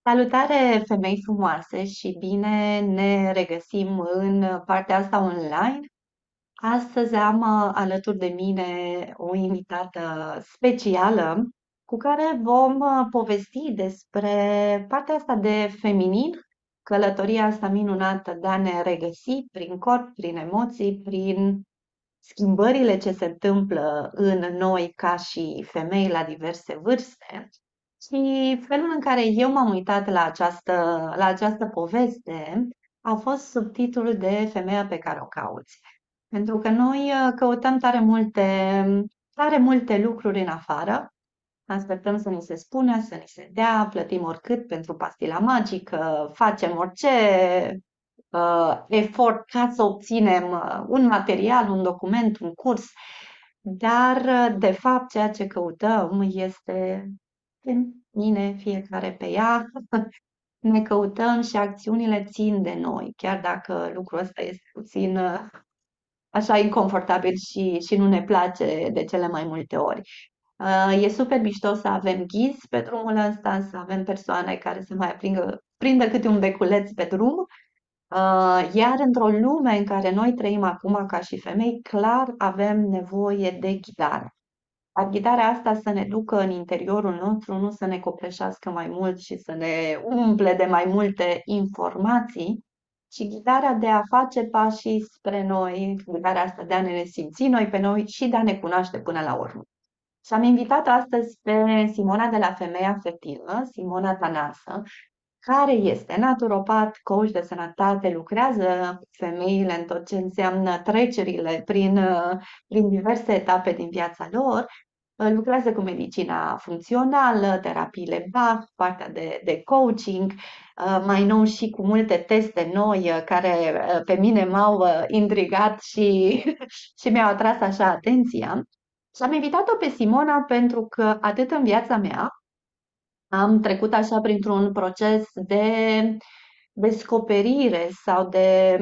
Salutare, femei frumoase, și bine ne regăsim în partea asta online. Astăzi am alături de mine o invitată specială cu care vom povesti despre partea asta de feminin, călătoria asta minunată de a ne regăsi prin corp, prin emoții, prin schimbările ce se întâmplă în noi ca și femei la diverse vârste. Și felul în care eu m-am uitat la această poveste a fost sub titlul de Femeia pe care o cauți. Pentru că noi căutăm tare multe lucruri în afară, așteptăm să ni se spună, să ni se dea, plătim oricât pentru pastila magică, facem orice efort ca să obținem un material, un document, un curs, dar de fapt ceea ce căutăm este în mine, fiecare pe ea, ne căutăm și acțiunile țin de noi, chiar dacă lucrul ăsta este puțin așa inconfortabil și nu ne place de cele mai multe ori. E super mișto să avem ghizi pe drumul ăsta, să avem persoane care să mai prindă câte un beculeț pe drum, iar într-o lume în care noi trăim acum ca și femei, clar avem nevoie de ghidare. Ghidarea asta să ne ducă în interiorul nostru, nu să ne copleșească mai mult și să ne umple de mai multe informații, ci ghidarea de a face pașii spre noi, ghidarea asta de a ne simți noi pe noi și de a ne cunoaște până la urmă. Și am invitat astăzi pe Simona de la Femeia Fertilă, Simona Tănasă, care este naturopat, coach de sănătate, lucrează cu femeile în tot ce înseamnă trecerile prin diverse etape din viața lor, lucrează cu medicina funcțională, terapiile Bach, partea de coaching, mai nou și cu multe teste noi care pe mine m-au intrigat și, și mi-au atras așa atenția. Și am invitat-o pe Simona pentru că atât în viața mea am trecut așa printr-un proces de descoperire sau de,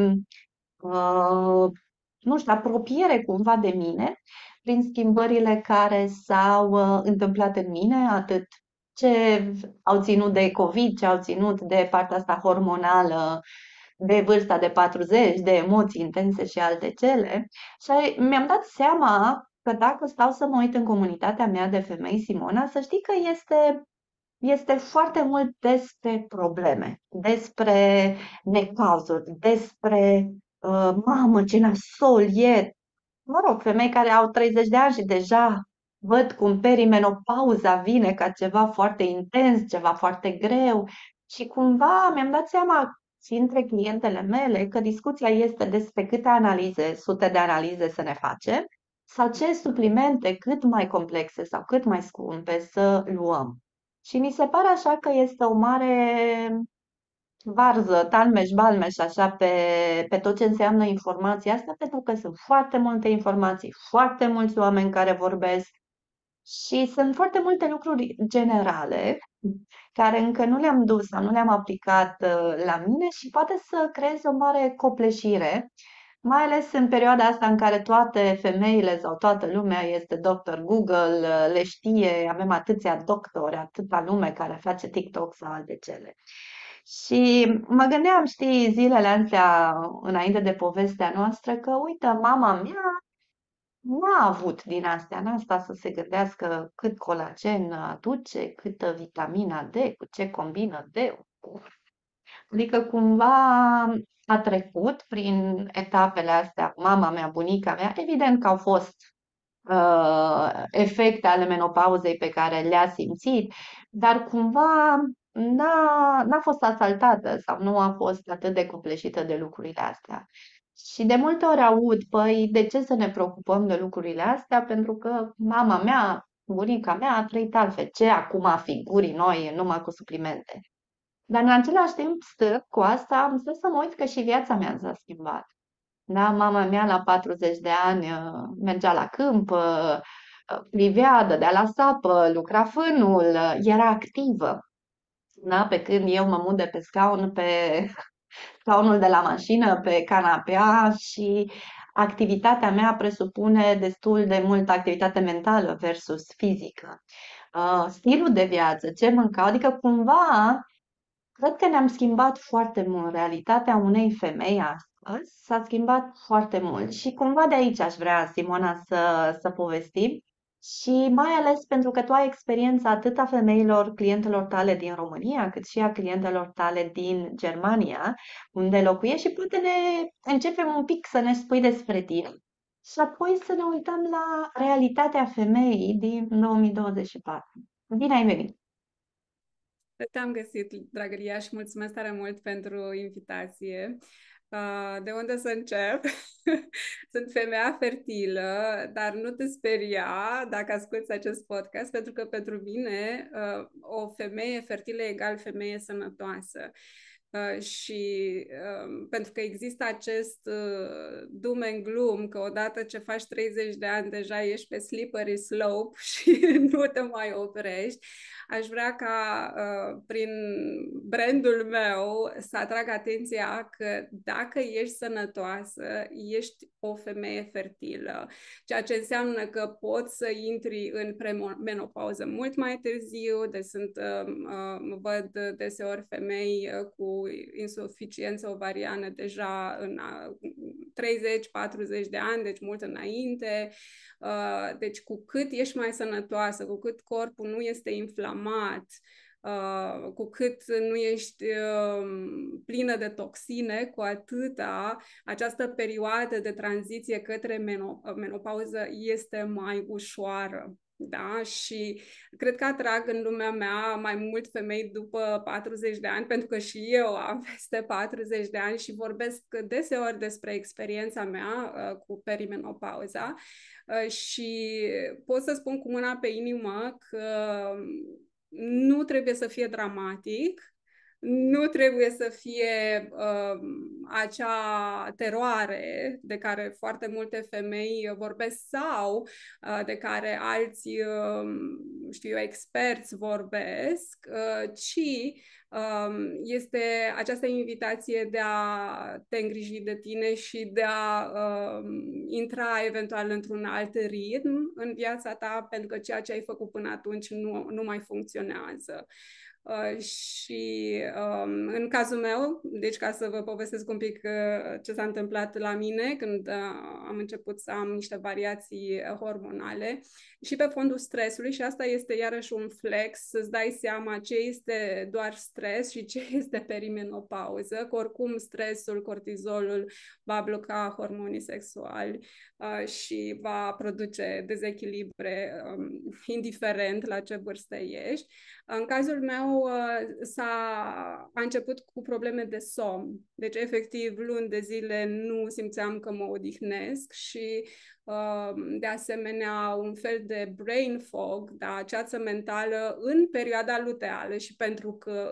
uh, nu știu, apropiere cumva de mine, prin schimbările care s-au întâmplat în mine, atât ce au ținut de COVID, ce au ținut de partea asta hormonală, de vârsta de 40, de emoții intense și alte cele. Și mi-am dat seama că dacă stau să mă uit în comunitatea mea de femei, Simona, să știi că este foarte mult despre probleme, despre necazuri, despre mamă, ce nasol e. Mă rog, femei care au 30 de ani și deja văd cum perimenopauza vine ca ceva foarte intens, ceva foarte greu. Și cumva mi-am dat seama și între clientele mele că discuția este despre câte analize, sute de analize să ne facem sau ce suplimente cât mai complexe sau cât mai scumpe să luăm. Și mi se pare așa că este o mare varză, talmeș-balmeș, așa, pe tot ce înseamnă informația asta, pentru că sunt foarte multe informații, foarte mulți oameni care vorbesc și sunt foarte multe lucruri generale care încă nu le-am dus sau nu le-am aplicat la mine și poate să creeze o mare copleșire, mai ales în perioada asta în care toate femeile sau toată lumea este doctor Google, le știe, avem atâția doctori, atâta lume care face TikTok sau alte cele. Și mă gândeam, știi, zilele astea, înainte de povestea noastră, că, uite, mama mea n-a avut din astea, n-a stat să se gândească cât colagen aduce, câtă vitamina D, cu ce combină D. Adică cumva a trecut prin etapele astea, mama mea, bunica mea, evident că au fost efecte ale menopauzei pe care le-a simțit, dar cumva n-a fost asaltată sau nu a fost atât de copleșită de lucrurile astea. Și de multe ori aud, păi, de ce să ne preocupăm de lucrurile astea? Pentru că mama mea, bunica mea a trăit altfel. Ce acum figurii noi numai cu suplimente? Dar în același timp, stând cu asta, am stat să mă uit că și viața mea s-a schimbat. Da, mama mea la 40 de ani mergea la câmp, privea, dădea la sapă, lucra fânul, era activă. Da? Pe când eu mă mut de pe scaun pe scaunul de la mașină, pe canapea și activitatea mea presupune destul de multă activitate mentală versus fizică. Stilul de viață, ce mâncau, adică cumva Cred că ne-am schimbat foarte mult. Realitatea unei femei astăzi s-a schimbat foarte mult și cumva de aici aș vrea, Simona, să povestim. Și mai ales pentru că tu ai experiența atât a femeilor, clientelor tale din România, cât și a clientelor tale din Germania, unde locuiești și poate începem un pic să ne spui despre tine și apoi să ne uităm la realitatea femeii din 2024. Bine ai venit! Te-am găsit, dragă Lia, și mulțumesc tare mult pentru invitație. De unde să încep? Sunt femeia fertilă, dar nu te speria dacă asculți acest podcast, pentru că pentru mine o femeie fertilă egal femeie sănătoasă. Pentru că există acest doom and gloom că odată ce faci 30 de ani deja ești pe slippery slope și nu te mai oprești. Aș vrea ca prin brandul meu să atrag atenția că dacă ești sănătoasă, ești o femeie fertilă, ceea ce înseamnă că poți să intri în premenopauză mult mai târziu, văd deseori femei cu insuficiență ovariană deja în 30-40 de ani, deci mult înainte. Deci cu cât ești mai sănătoasă, cu cât corpul nu este inflamat, cu cât nu ești plină de toxine, cu atâta această perioadă de tranziție către menopauză este mai ușoară. Da? Și cred că atrag în lumea mea mai mult femei după 40 de ani, pentru că și eu am peste 40 de ani și vorbesc deseori despre experiența mea cu perimenopauza și pot să spun cu mâna pe inimă că nu trebuie să fie dramatic, nu trebuie să fie acea teroare de care foarte multe femei vorbesc sau de care alți, știu eu, experți vorbesc, ci este această invitație de a te îngriji de tine și de a intra eventual într-un alt ritm în viața ta, pentru că ceea ce ai făcut până atunci nu mai funcționează. Și în cazul meu, deci ca să vă povestesc un pic ce s-a întâmplat la mine când am început să am niște variații hormonale și pe fondul stresului, și asta este iarăși un flex, să-ți dai seama ce este doar stres și ce este perimenopauză, că oricum stresul, cortizolul va bloca hormonii sexuali și va produce dezechilibre indiferent la ce vârstă ești. În cazul meu a început cu probleme de somn. Deci, efectiv, luni de zile nu simțeam că mă odihnesc și, de asemenea, un fel de brain fog, da, ceață mentală în perioada luteală, și pentru că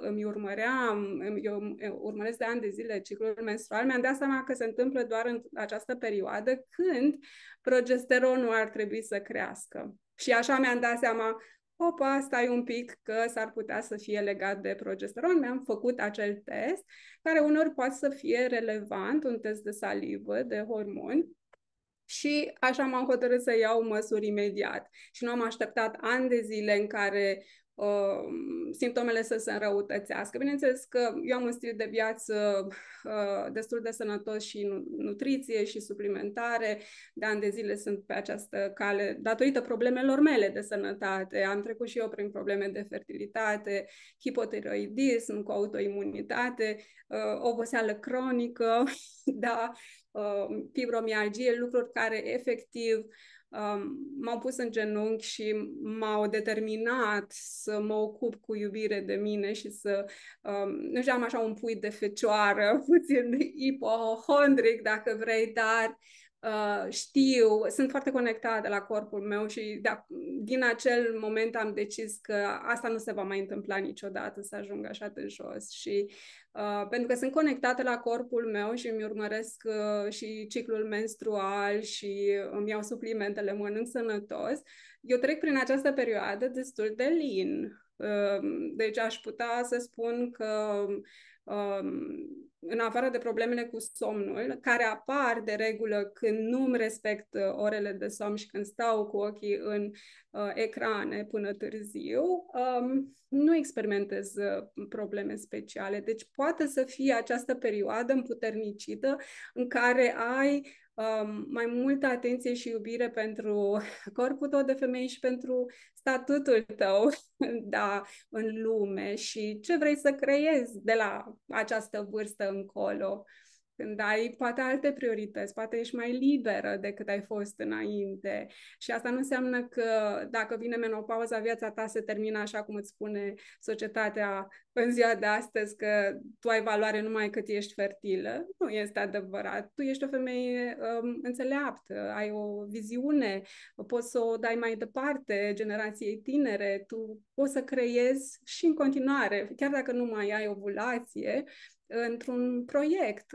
eu urmăresc de ani de zile ciclul menstrual, mi-am dat seama că se întâmplă doar în această perioadă când progesteronul ar trebui să crească. Și așa mi-am dat seama, opa, stai un pic că s-ar putea să fie legat de progesteron. Mi-am făcut acel test, care uneori poate să fie relevant, un test de salivă, de hormoni, și așa m-am hotărât să iau măsuri imediat. Și nu am așteptat ani de zile în care simptomele să se înrăutățească. Bineînțeles că eu am un stil de viață destul de sănătos și nutriție și suplimentare. De ani de zile sunt pe această cale datorită problemelor mele de sănătate. Am trecut și eu prin probleme de fertilitate, hipotiroidism, cu autoimunitate, oboseală cronică, da, fibromialgie, lucruri care efectiv m-au pus în genunchi și m-au determinat să mă ocup cu iubire de mine și să, nu știu, am așa un pui de fecioară, puțin ipohondric, dacă vrei, dar sunt foarte conectată la corpul meu și din acel moment am decis că asta nu se va mai întâmpla niciodată, să ajung așa de jos. Și pentru că sunt conectată la corpul meu și îmi urmăresc și ciclul menstrual și îmi iau suplimentele, mănânc sănătos, eu trec prin această perioadă destul de lean. Deci aș putea să spun că în afară de problemele cu somnul, care apar de regulă când nu îmi respect orele de somn și când stau cu ochii în ecrane până târziu, nu experimentez probleme speciale. Deci poate să fie această perioadă împuternicită în care ai mai multă atenție și iubire pentru corpul tău de femeie și pentru statutul tău, da, în lume și ce vrei să creezi de la această vârstă încolo. Când ai poate alte priorități, poate ești mai liberă decât ai fost înainte. Și asta nu înseamnă că dacă vine menopauza, viața ta se termină așa cum îți spune societatea în ziua de astăzi, că tu ai valoare numai cât ești fertilă. Nu este adevărat. Tu ești o femeie înțeleaptă, ai o viziune, poți să o dai mai departe generației tinere, tu poți să creezi și în continuare, chiar dacă nu mai ai ovulație, într-un proiect,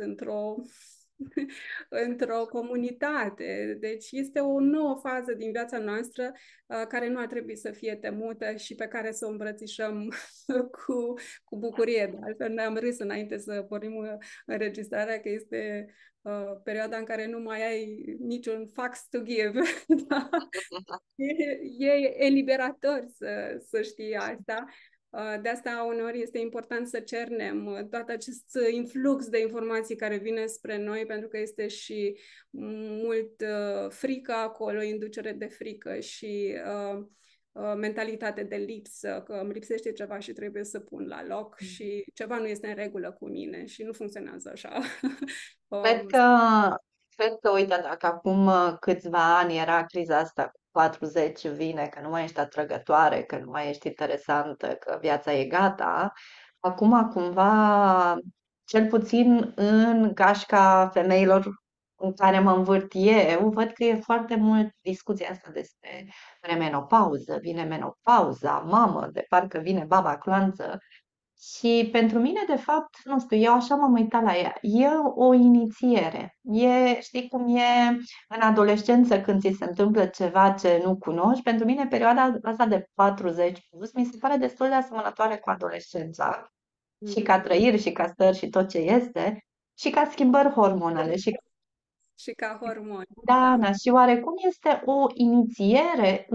într-o comunitate. Deci este o nouă fază din viața noastră care nu ar trebui să fie temută și pe care să o îmbrățișăm cu bucurie. De altfel, noi am râs înainte să pornim înregistrarea că este perioada în care nu mai ai niciun fax to give. Da? E eliberator să știi asta. De asta uneori este important să cernem tot acest influx de informații care vine spre noi, pentru că este și mult frică acolo, inducere de frică și mentalitate de lipsă, că îmi lipsește ceva și trebuie să pun la loc și ceva nu este în regulă cu mine și nu funcționează așa. Cred Um, că, cred că, uite, dacă acum câțiva ani era criza asta cu 40 vine, că nu mai ești atrăgătoare, că nu mai ești interesantă, că viața e gata, acum cumva, cel puțin în gașca femeilor în care mă învârt eu, văd că e foarte mult discuția asta despre premenopauză, vine menopauza, mamă, de parcă vine baba clanță. Și pentru mine, de fapt, nu știu, eu așa m-am uitat la ea. E o inițiere. Știi cum e în adolescență când ți se întâmplă ceva ce nu cunoști? Pentru mine, perioada asta de 40 plus mi se pare destul de asemănătoare cu adolescența. Și ca trăiri, și ca stări, și tot ce este, și ca schimbări hormonale. Și și ca hormoni, da, da. Ana, și oarecum este o inițiere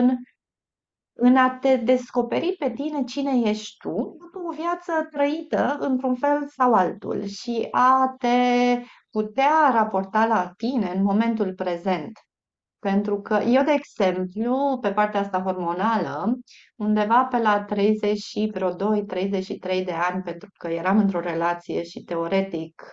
în a te descoperi pe tine cine ești tu, după o viață trăită într-un fel sau altul și a te putea raporta la tine în momentul prezent. Pentru că eu, de exemplu, pe partea asta hormonală, undeva pe la 30 și vreo 2-33 de ani, pentru că eram într-o relație și teoretic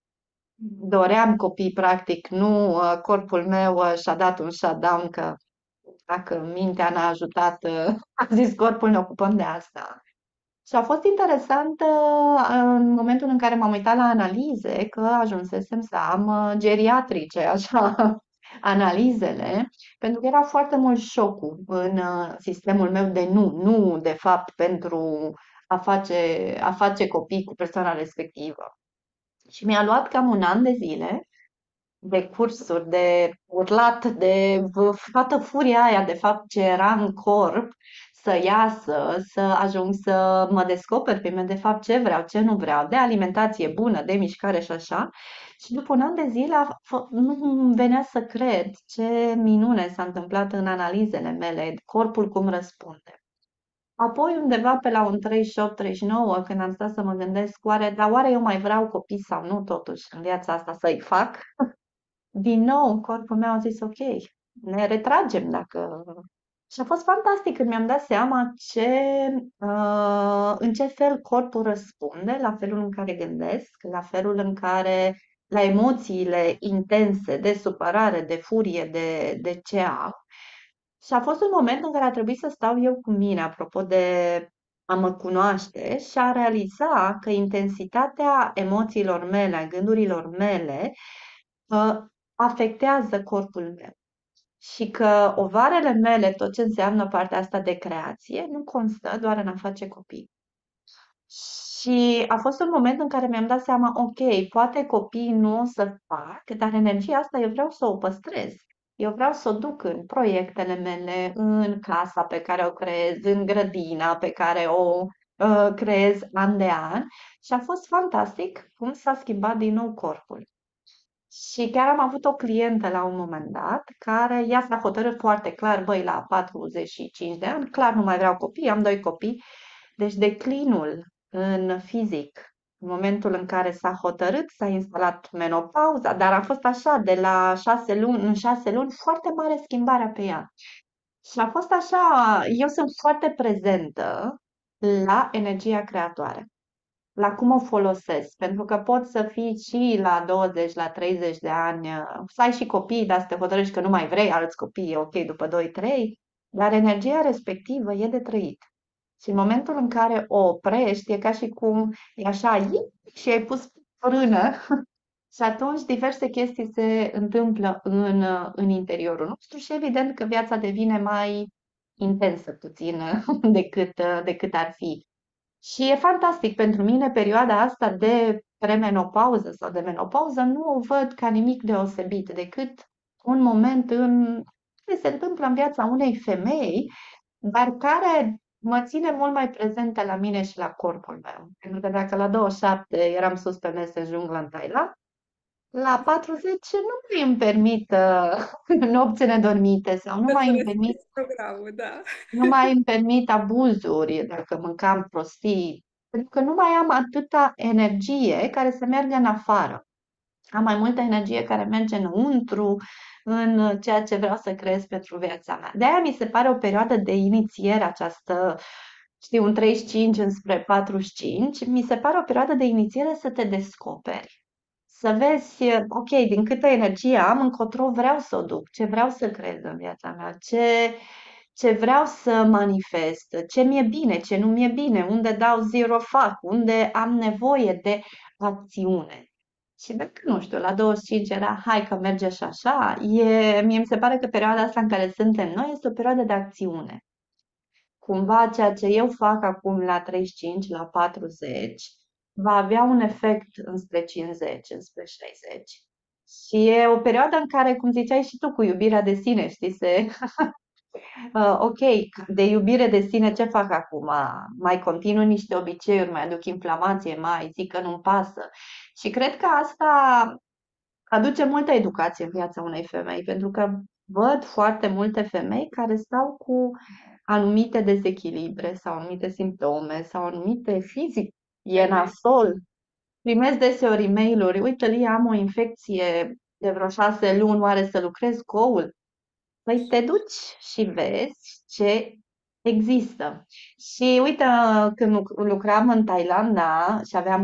doream copii, practic, nu corpul meu și-a dat un shutdown că dacă mintea n-a ajutat, a zis corpul, ne ocupăm de asta. Și a fost interesant în momentul în care m-am uitat la analize că ajunsesem să am geriatrice, așa, analizele, pentru că era foarte mult șocul în sistemul meu de nu de fapt pentru a face copii cu persoana respectivă. Și mi-a luat cam un an de zile de cursuri, de urlat, de toată furia aia, de fapt, ce era în corp, să iasă, să ajung să mă descoper pe mine, de fapt, ce vreau, ce nu vreau, de alimentație bună, de mișcare și așa. Și după un an de zile nu venea să cred ce minune s-a întâmplat în analizele mele, corpul cum răspunde. Apoi, undeva pe la un 38-39, când am stat să mă gândesc, oare eu mai vreau copii sau nu, totuși, în viața asta să-i fac? Din nou, corpul meu a zis, ok, ne retragem dacă... Și a fost fantastic când mi-am dat seama în ce fel corpul răspunde, la felul în care gândesc, la felul în care, la emoțiile intense de supărare, de furie, de ce am. Și a fost un moment în care a trebuit să stau eu cu mine, apropo de a mă cunoaște și a realiza că intensitatea emoțiilor mele, a gândurilor mele, uh, afectează corpul meu. Și că ovarele mele, tot ce înseamnă partea asta de creație, nu constă doar în a face copii. Și a fost un moment în care mi-am dat seama, ok, poate copii nu o să fac, dar energia asta eu vreau să o păstrez. Eu vreau să o duc în proiectele mele, în casa pe care o creez, în grădina pe care o creez an de an și a fost fantastic cum s-a schimbat din nou corpul. Și chiar am avut o clientă la un moment dat care ea s-a hotărât foarte clar, băi, la 45 de ani, clar nu mai vreau copii, am doi copii. Deci declinul în fizic, în momentul în care s-a hotărât, s-a instalat menopauza, dar a fost așa, de la 6 luni, în 6 luni, foarte mare schimbarea pe ea. Și a fost așa, eu sunt foarte prezentă la energia creatoare, la cum o folosesc, pentru că poți să fii și la 20, la 30 de ani, să ai și copii, dar să te hotărăști că nu mai vrei alți copii, e ok după 2-3, dar energia respectivă e de trăit. Și în momentul în care o oprești, e ca și cum e așa, și ai pus frână și atunci diverse chestii se întâmplă în interiorul nostru și evident că viața devine mai intensă puțin decât ar fi. Și e fantastic pentru mine perioada asta de premenopauză sau de menopauză, nu o văd ca nimic deosebit, decât un moment care se întâmplă în viața unei femei, dar care mă ține mult mai prezentă la mine și la corpul meu. Pentru că dacă la 27 eram sus pe mese în junglă în Thailand, la 40 nu mai îmi permit nopți nedormite sau nu Să mai îmi permit respecti programul, da. nu mai îmi permit abuzuri dacă mâncam prostii, pentru că nu mai am atâta energie care să meargă în afară. Am mai multă energie care merge înăuntru, în ceea ce vreau să creez pentru viața mea. De aia mi se pare o perioadă de inițiere această, știu, un 35 înspre 45, mi se pare o perioadă de inițiere să te descoperi. Să vezi, ok, din câtă energie am, încotro vreau să o duc, ce vreau să creez în viața mea, ce vreau să manifest, ce mi-e bine, ce nu mi-e bine, unde dau zero fac, unde am nevoie de acțiune. Și dacă, nu știu, la 25 era, hai că merge și așa, mie mi se pare că perioada asta în care suntem noi este o perioadă de acțiune. Cumva ceea ce eu fac acum la 35, la 40, va avea un efect înspre 50, înspre 60. Și e o perioadă în care, cum ziceai și tu, cu iubirea de sine, știi, ok, de iubire de sine ce fac acum? Mai continui niște obiceiuri, mai aduc inflamație, mai zic că nu-mi pasă. Și cred că asta aduce multă educație în viața unei femei, pentru că văd foarte multe femei care stau cu anumite dezechilibre sau anumite simptome sau anumite fizic. E Femei. nasol. Primesc deseori e mail-uri. Uite, Lia, am o infecție de vreo 6 luni, oare să lucrez cu oul? Păi te duci și vezi ce există. Și uite, când lucram în Thailanda și aveam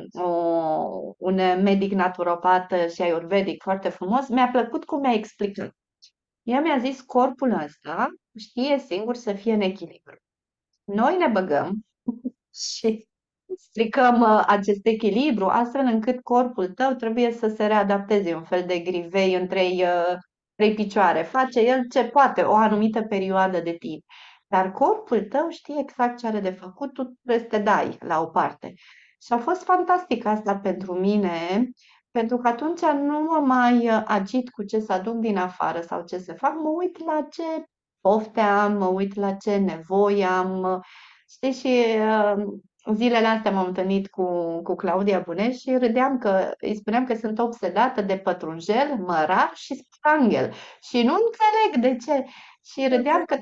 un medic naturopat și ayurvedic foarte frumos, mi-a plăcut cum mi-a explicat. El mi-a zis, corpul ăsta știe singur să fie în echilibru. Noi ne băgăm și stricăm acest echilibru astfel încât corpul tău trebuie să se readapteze, un fel de grivei în trei picioare. Face el ce poate o anumită perioadă de timp. Dar corpul tău știe exact ce are de făcut, tu trebuie să te dai la o parte. Și a fost fantastic asta pentru mine, pentru că atunci nu mă mai agit cu ce să aduc din afară sau ce să fac, mă uit la ce pofte am, mă uit la ce nevoie am. Știi, și zilele astea m-am întâlnit cu Claudia Buneș și râdeam că îi spuneam că sunt obsedată de pătrunjel, mărar și stranghel. Și nu înțeleg de ce. Și râdeam că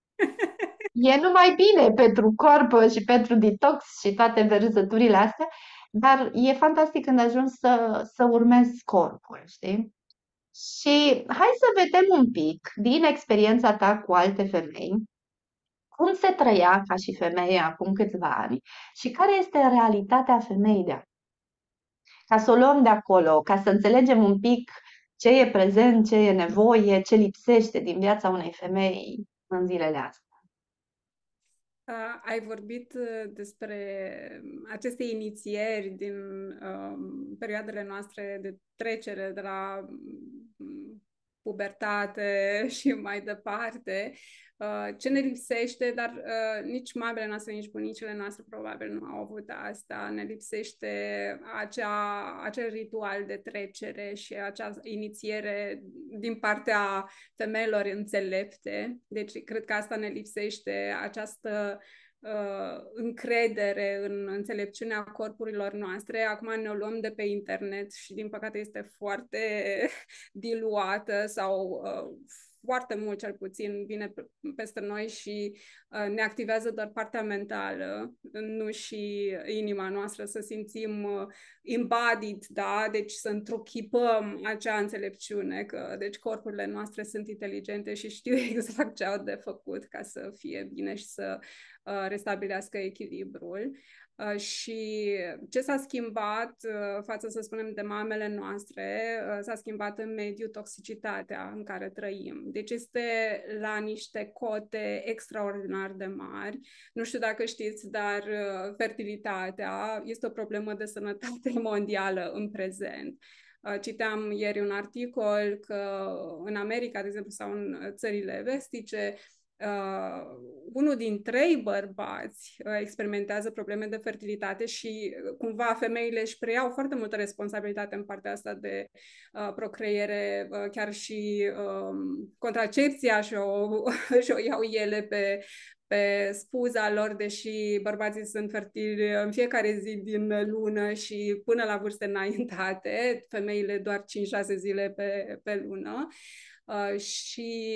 e numai bine pentru corp și pentru detox și toate verzăturile astea, dar e fantastic când ajungi să urmezi corpul, știi? Și hai să vedem un pic din experiența ta cu alte femei, cum se trăia ca și femeie acum câțiva ani și care este realitatea femeii de acum. Ca să o luăm de acolo, ca să înțelegem un pic ce e prezent, ce e nevoie, ce lipsește din viața unei femei în zilele astea. Ai vorbit despre aceste inițieri din perioadele noastre de trecere de la pubertate și mai departe. Ce ne lipsește, dar nici mamele noastre, nici bunicile noastre probabil nu au avut asta. Ne lipsește acel ritual de trecere și acea inițiere din partea femeilor înțelepte. Deci cred că asta ne lipsește, această încredere în înțelepciunea corpurilor noastre. Acum ne o luăm de pe internet și din păcate este foarte diluată sau foarte mult cel puțin vine peste noi și ne activează doar partea mentală, nu și inima noastră, să simțim embodied, da? Deci să întruchipăm acea înțelepciune, că deci corpurile noastre sunt inteligente și știu exact ce au de făcut ca să fie bine și să restabilească echilibrul. Și ce s-a schimbat față, să spunem, de mamele noastre, s-a schimbat în mediul toxicitatea în care trăim. Deci este la niște cote extraordinar de mari. Nu știu dacă știți, dar fertilitatea este o problemă de sănătate mondială în prezent. Citeam ieri un articol că în America, de exemplu, sau în țările vestice, unul din 3 bărbați experimentează probleme de fertilitate și cumva femeile își preiau foarte multă responsabilitate în partea asta de procreere, chiar și contracepția și-o iau ele pe spuza lor, deși bărbații sunt fertili în fiecare zi din lună și până la vârste înaintate, femeile doar 5-6 zile pe lună. Și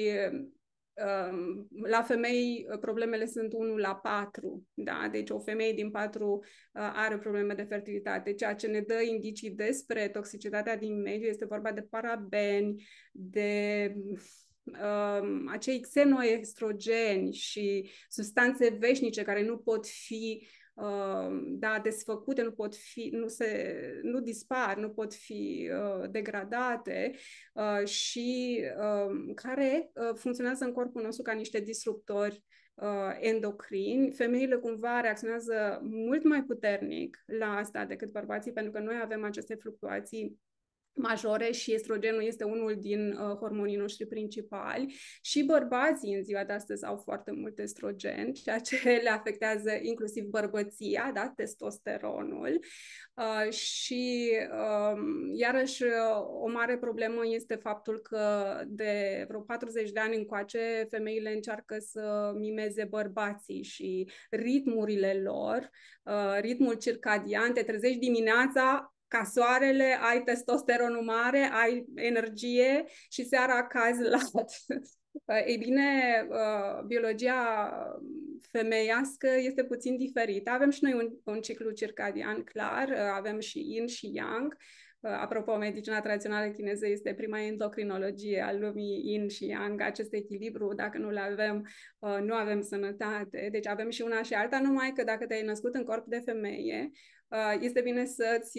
la femei problemele sunt 1:4, da? Deci o femeie din 4 are probleme de fertilitate, ceea ce ne dă indicii despre toxicitatea din mediu. Este vorba de parabeni, de acei xenoestrogeni și substanțe veșnice care nu pot fi desfăcute, nu dispar, nu pot fi degradate și care funcționează în corpul nostru ca niște disruptori endocrini. Femeile cumva reacționează mult mai puternic la asta decât bărbații, pentru că noi avem aceste fluctuații majore și estrogenul este unul din hormonii noștri principali și bărbații în ziua de astăzi au foarte mult estrogen, ceea ce le afectează inclusiv bărbăția, da? Testosteronul. Și iarăși o mare problemă este faptul că de vreo 40 de ani încoace femeile încearcă să mimeze bărbații și ritmurile lor, ritmul circadian, te trezești dimineața ca soarele, ai testosteronul mare, ai energie și seara cazi lat. Ei bine, biologia femeiască este puțin diferită. Avem și noi un ciclu circadian clar, avem și yin și yang. Apropo, medicina tradițională chineză este prima endocrinologie a lumii, yin și yang, acest echilibru, dacă nu le avem, nu avem sănătate. Deci avem și una și alta, numai că dacă te-ai născut în corp de femeie, este bine să-ți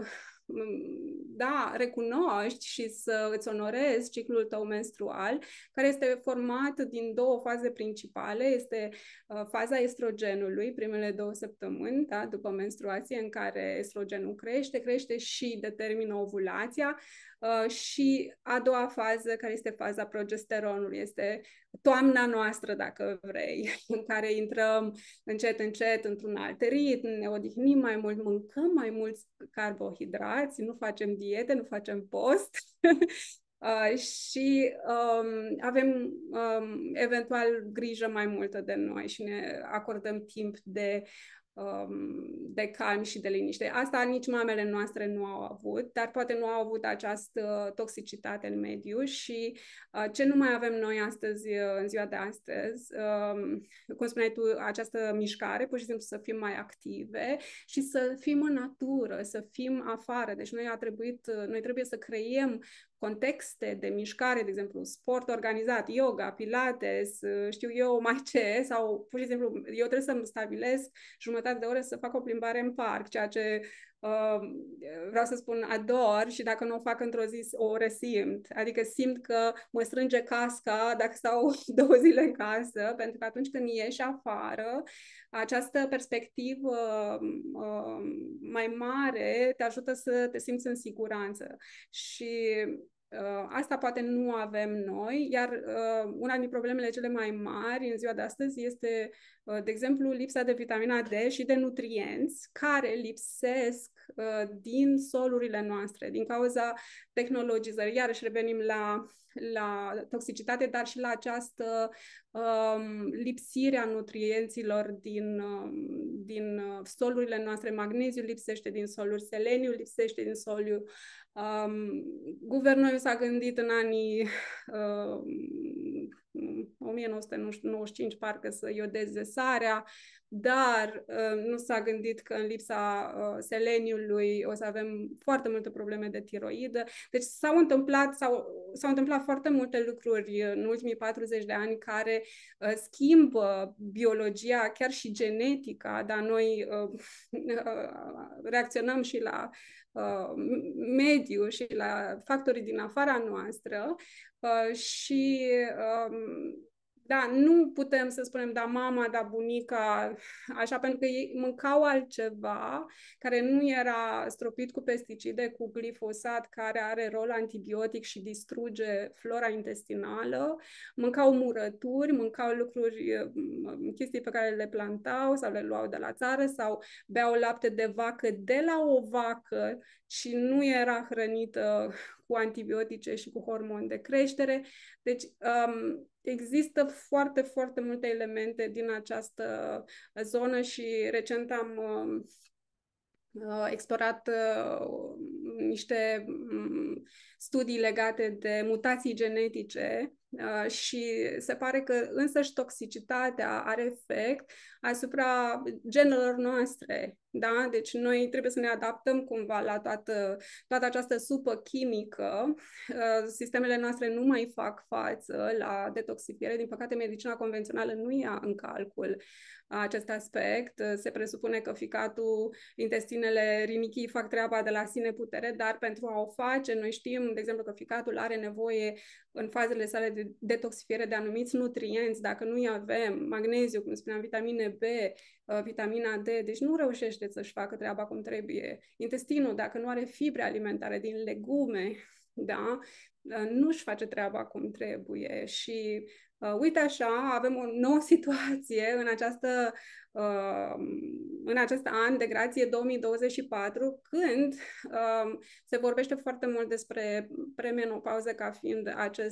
recunoști și să îți onorezi ciclul tău menstrual, care este format din 2 faze principale. Este faza estrogenului, primele 2 săptămâni, da, după menstruație, în care estrogenul crește și determină ovulația. Și a doua fază, care este faza progesteronului, este toamna noastră, dacă vrei, în care intrăm încet într-un alt ritm, ne odihnim mai mult, mâncăm mai mulți carbohidrați, nu facem diete, nu facem post și avem eventual grijă mai multă de noi și ne acordăm timp de calm și de liniște. Asta nici mamele noastre nu au avut, dar poate nu au avut această toxicitate în mediu și ce nu mai avem noi astăzi, în ziua de astăzi, cum spuneai tu, această mișcare, pur și simplu să fim mai active și să fim în natură, să fim afară. Deci noi trebuie să creiem contexte de mișcare, de exemplu, sport organizat, yoga, pilates, știu eu mai ce, sau pur și simplu eu trebuie să-mi stabilesc jumătate de oră să fac o plimbare în parc, ceea ce vreau să spun ador și dacă nu o fac într-o zi o resimt. Adică simt că mă strânge casca dacă stau 2 zile în casă, pentru că atunci când ieși afară, această perspectivă mai mare te ajută să te simți în siguranță. Și Asta poate nu avem noi, iar una din problemele cele mai mari în ziua de astăzi este, de exemplu, lipsa de vitamina D și de nutrienți care lipsesc din solurile noastre, din cauza tehnologizării. Iarăși revenim la toxicitate, dar și la această lipsire a nutrienților din solurile noastre. Magneziul lipsește din soluri, seleniul lipsește din soluri. Guvernul s-a gândit în anii 1995 parcă să iodeze sarea, dar nu s-a gândit că în lipsa seleniului o să avem foarte multe probleme de tiroidă. Deci s-au întâmplat foarte multe lucruri în ultimii 40 de ani care schimbă biologia, chiar și genetica, dar noi reacționăm și la mediu și la factorii din afara noastră și da, nu putem să spunem da mama, da bunica, așa, pentru că ei mâncau altceva care nu era stropit cu pesticide, cu glifosat, care are rol antibiotic și distruge flora intestinală, mâncau murături, mâncau lucruri, chestii pe care le plantau sau le luau de la țară sau beau lapte de vacă de la o vacă și nu era hrănită cu antibiotice și cu hormoni de creștere. Deci există foarte, foarte multe elemente din această zonă și recent am explorat niște studii legate de mutații genetice și se pare că însăși toxicitatea are efect asupra genelor noastre. Da? Deci noi trebuie să ne adaptăm cumva la toată această supă chimică. Sistemele noastre nu mai fac față la detoxifiere. Din păcate, medicina convențională nu ia în calcul acest aspect. Se presupune că ficatul, intestinele, rinichii fac treaba de la sine putere, dar pentru a o face, noi știm, de exemplu, că ficatul are nevoie în fazele sale de detoxifiere de anumiți nutrienți. Dacă nu-i avem, magneziu, cum spuneam, vitamine B, vitamina D, deci nu reușește să-și facă treaba cum trebuie. Intestinul, dacă nu are fibre alimentare din legume, da, nu-și face treaba cum trebuie și uite așa, avem o nouă situație în acest an de grație 2024, când se vorbește foarte mult despre premenopauză ca fiind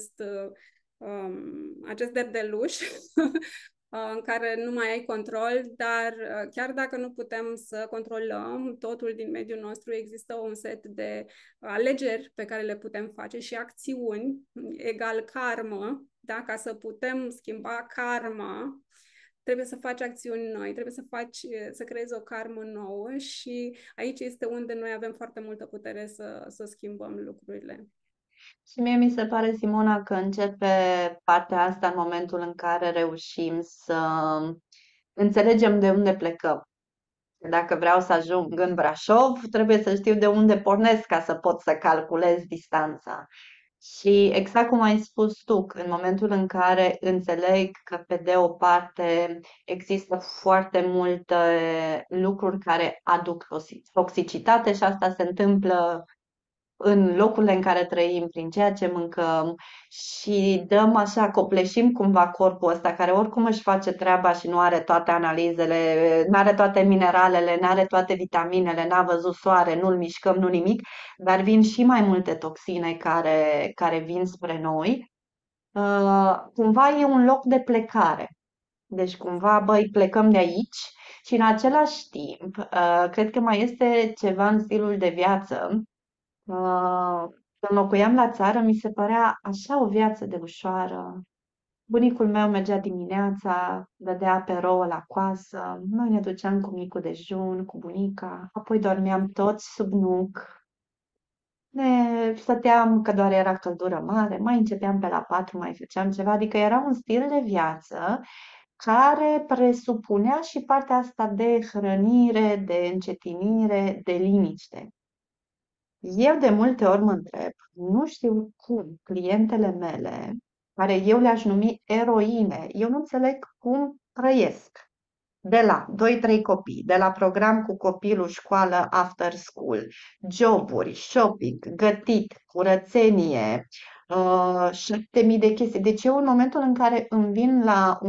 acest derdeluș în care nu mai ai control, dar chiar dacă nu putem să controlăm totul din mediul nostru, există un set de alegeri pe care le putem face și acțiuni egal karmă, da? Ca să putem schimba karma, trebuie să faci acțiuni noi, trebuie să creezi o karmă nouă și aici este unde noi avem foarte multă putere să schimbăm lucrurile. Și mie mi se pare, Simona, că începe partea asta în momentul în care reușim să înțelegem de unde plecăm. Dacă vreau să ajung în Brașov, trebuie să știu de unde pornesc ca să pot să calculez distanța. Și exact cum ai spus tu, în momentul în care înțeleg că pe de o parte există foarte multe lucruri care aduc toxicitate și asta se întâmplă în locurile în care trăim, prin ceea ce mâncăm și dăm așa, copleșim cumva corpul ăsta care oricum își face treaba și nu are toate analizele, nu are toate mineralele, nu are toate vitaminele, n-a văzut soare, nu-l mișcăm, nu nimic, dar vin și mai multe toxine care vin spre noi. Cumva e un loc de plecare. Deci cumva, băi, plecăm de aici și în același timp, cred că mai este ceva în stilul de viață. Când locuiam la țară, mi se părea așa o viață de ușoară. Bunicul meu mergea dimineața, dădea pe rouă la coasă, noi ne duceam cu micul dejun, cu bunica, apoi dormeam toți sub nuc. Ne stăteam că doar era căldură mare, mai începeam pe la 4, mai făceam ceva, adică era un stil de viață care presupunea și partea asta de hrănire, de încetinire, de liniște. Eu de multe ori mă întreb, nu știu cum clientele mele, care eu le-aș numi eroine, eu nu înțeleg cum trăiesc. de la 2-3 copii, de la program cu copilul, școală, after school, joburi, shopping, gătit, curățenie, 7.000 de chestii. Deci eu în momentul în care îmi vin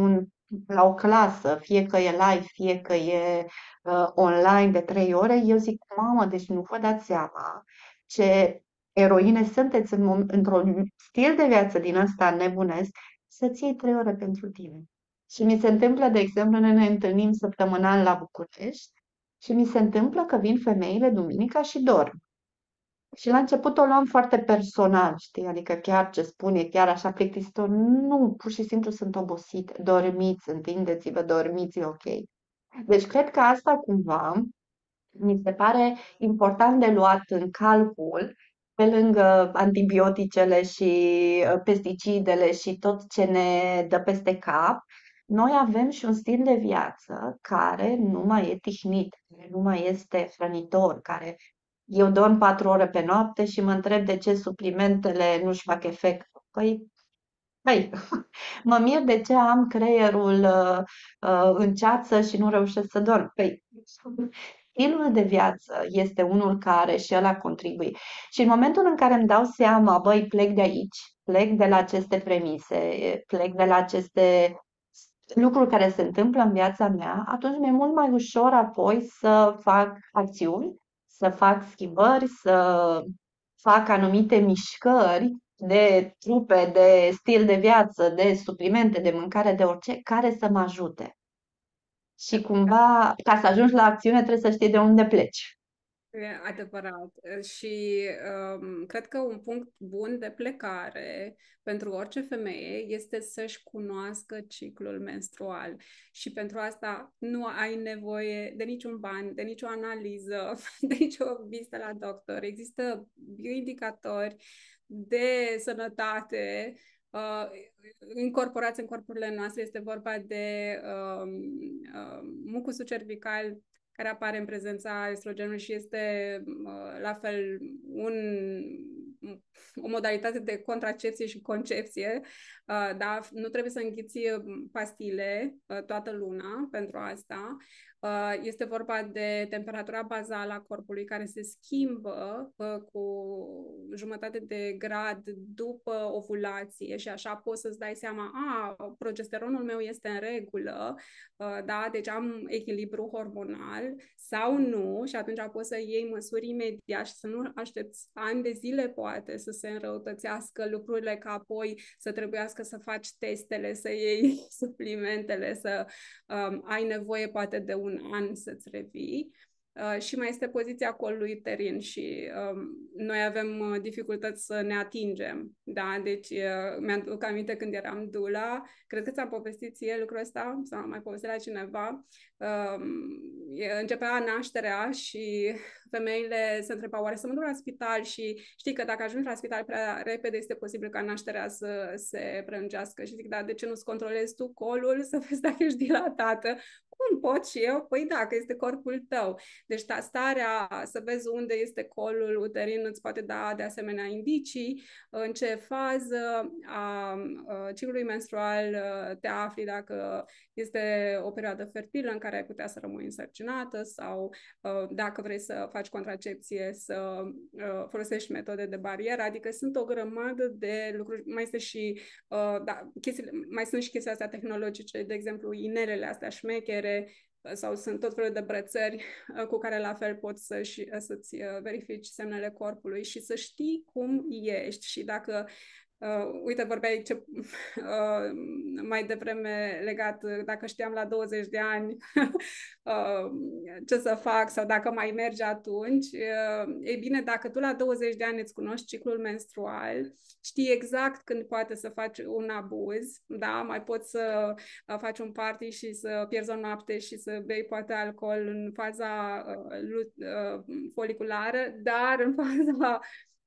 la o clasă, fie că e live, fie că e online de 3 ore, eu zic, mamă, deci nu vă dați seama ce eroine sunteți într-un stil de viață din ăsta nebunesc, să-ți iei 3 ore pentru tine. Și mi se întâmplă, de exemplu, noi ne întâlnim săptămânal la București și mi se întâmplă că vin femeile duminica și dorm. Și la început o luam foarte personal, știi? Adică chiar ce spune, chiar așa plictisitor. Nu, pur și simplu sunt obosite. Dormiți, întindeți-vă, dormiți, e ok. Deci cred că asta cumva mi se pare important de luat în calcul, pe lângă antibioticele și pesticidele și tot ce ne dă peste cap, noi avem și un stil de viață care nu mai e tihnit, care nu mai este hrănitor, care eu dorm 4 ore pe noapte și mă întreb de ce suplimentele nu-și fac efect. Păi, mă mir de ce am creierul în ceață și nu reușesc să dorm. Păi, stilul de viață este unul care și ăla contribuie. Și în momentul în care îmi dau seama, băi, plec de aici, plec de la aceste premise, plec de la aceste lucruri care se întâmplă în viața mea, atunci mi-e mult mai ușor apoi să fac acțiuni, să fac schimbări, să fac anumite mișcări de trupe, de stil de viață, de suplimente, de mâncare, de orice, care să mă ajute. Și cumva, ca să ajungi la acțiune, trebuie să știi de unde pleci. E adevărat. Și cred că un punct bun de plecare pentru orice femeie este să-și cunoască ciclul menstrual. Și pentru asta nu ai nevoie de niciun ban, de nicio analiză, de nicio vizită la doctor. Există bioindicatori de sănătate incorporați în corpurile noastre. Este vorba de mucusul cervical care apare în prezența estrogenului și este la fel o modalitate de contracepție și concepție. Da? Nu trebuie să înghiți pastile toată luna pentru asta. Este vorba de temperatura bazală a corpului care se schimbă cu jumătate de grad după ovulație și așa poți să-ți dai seama, progesteronul meu este în regulă, da? Deci am echilibru hormonal sau nu și atunci poți să iei măsuri imediat și să nu aștepți ani de zile poate să se înrăutățească lucrurile ca apoi să trebuiască să faci testele, să iei suplimentele, să ai nevoie poate de un an să-ți revii. Și mai este poziția colului uterin și noi avem dificultăți să ne atingem. Da? Deci mi-aduc aminte când eram dula, cred că ți-am povestit ție lucrul ăsta sau am mai povestit la cineva. Începea nașterea și femeile se întrebau oare să mă duc la spital și știi că dacă ajungi la spital prea repede este posibil ca nașterea să se prelungească și zic, da, de ce nu-ți controlezi tu colul să vezi dacă ești dilatată? Cum pot și eu? Păi da, că este corpul tău. Deci starea să vezi unde este colul uterin îți poate da de asemenea indicii, în ce fază a ciclului menstrual te afli, dacă este o perioadă fertilă în care ai putea să rămâi însărcinată sau dacă vrei să faci contracepție, să folosești metode de barieră, adică sunt o grămadă de lucruri, mai este și mai sunt și chestii astea tehnologice, de exemplu inelele astea șmechere sau sunt tot felul de brățări cu care la fel poți să-ți verifici semnele corpului și să știi cum ești și dacă uite, vorbeai mai devreme legat dacă știam la 20 de ani ce să fac sau dacă mai merge atunci. E bine, dacă tu la 20 de ani îți cunoști ciclul menstrual, știi exact când poate să faci un abuz, da? Mai poți să faci un party și să pierzi o noapte și să bei poate alcool în faza foliculară, dar în faza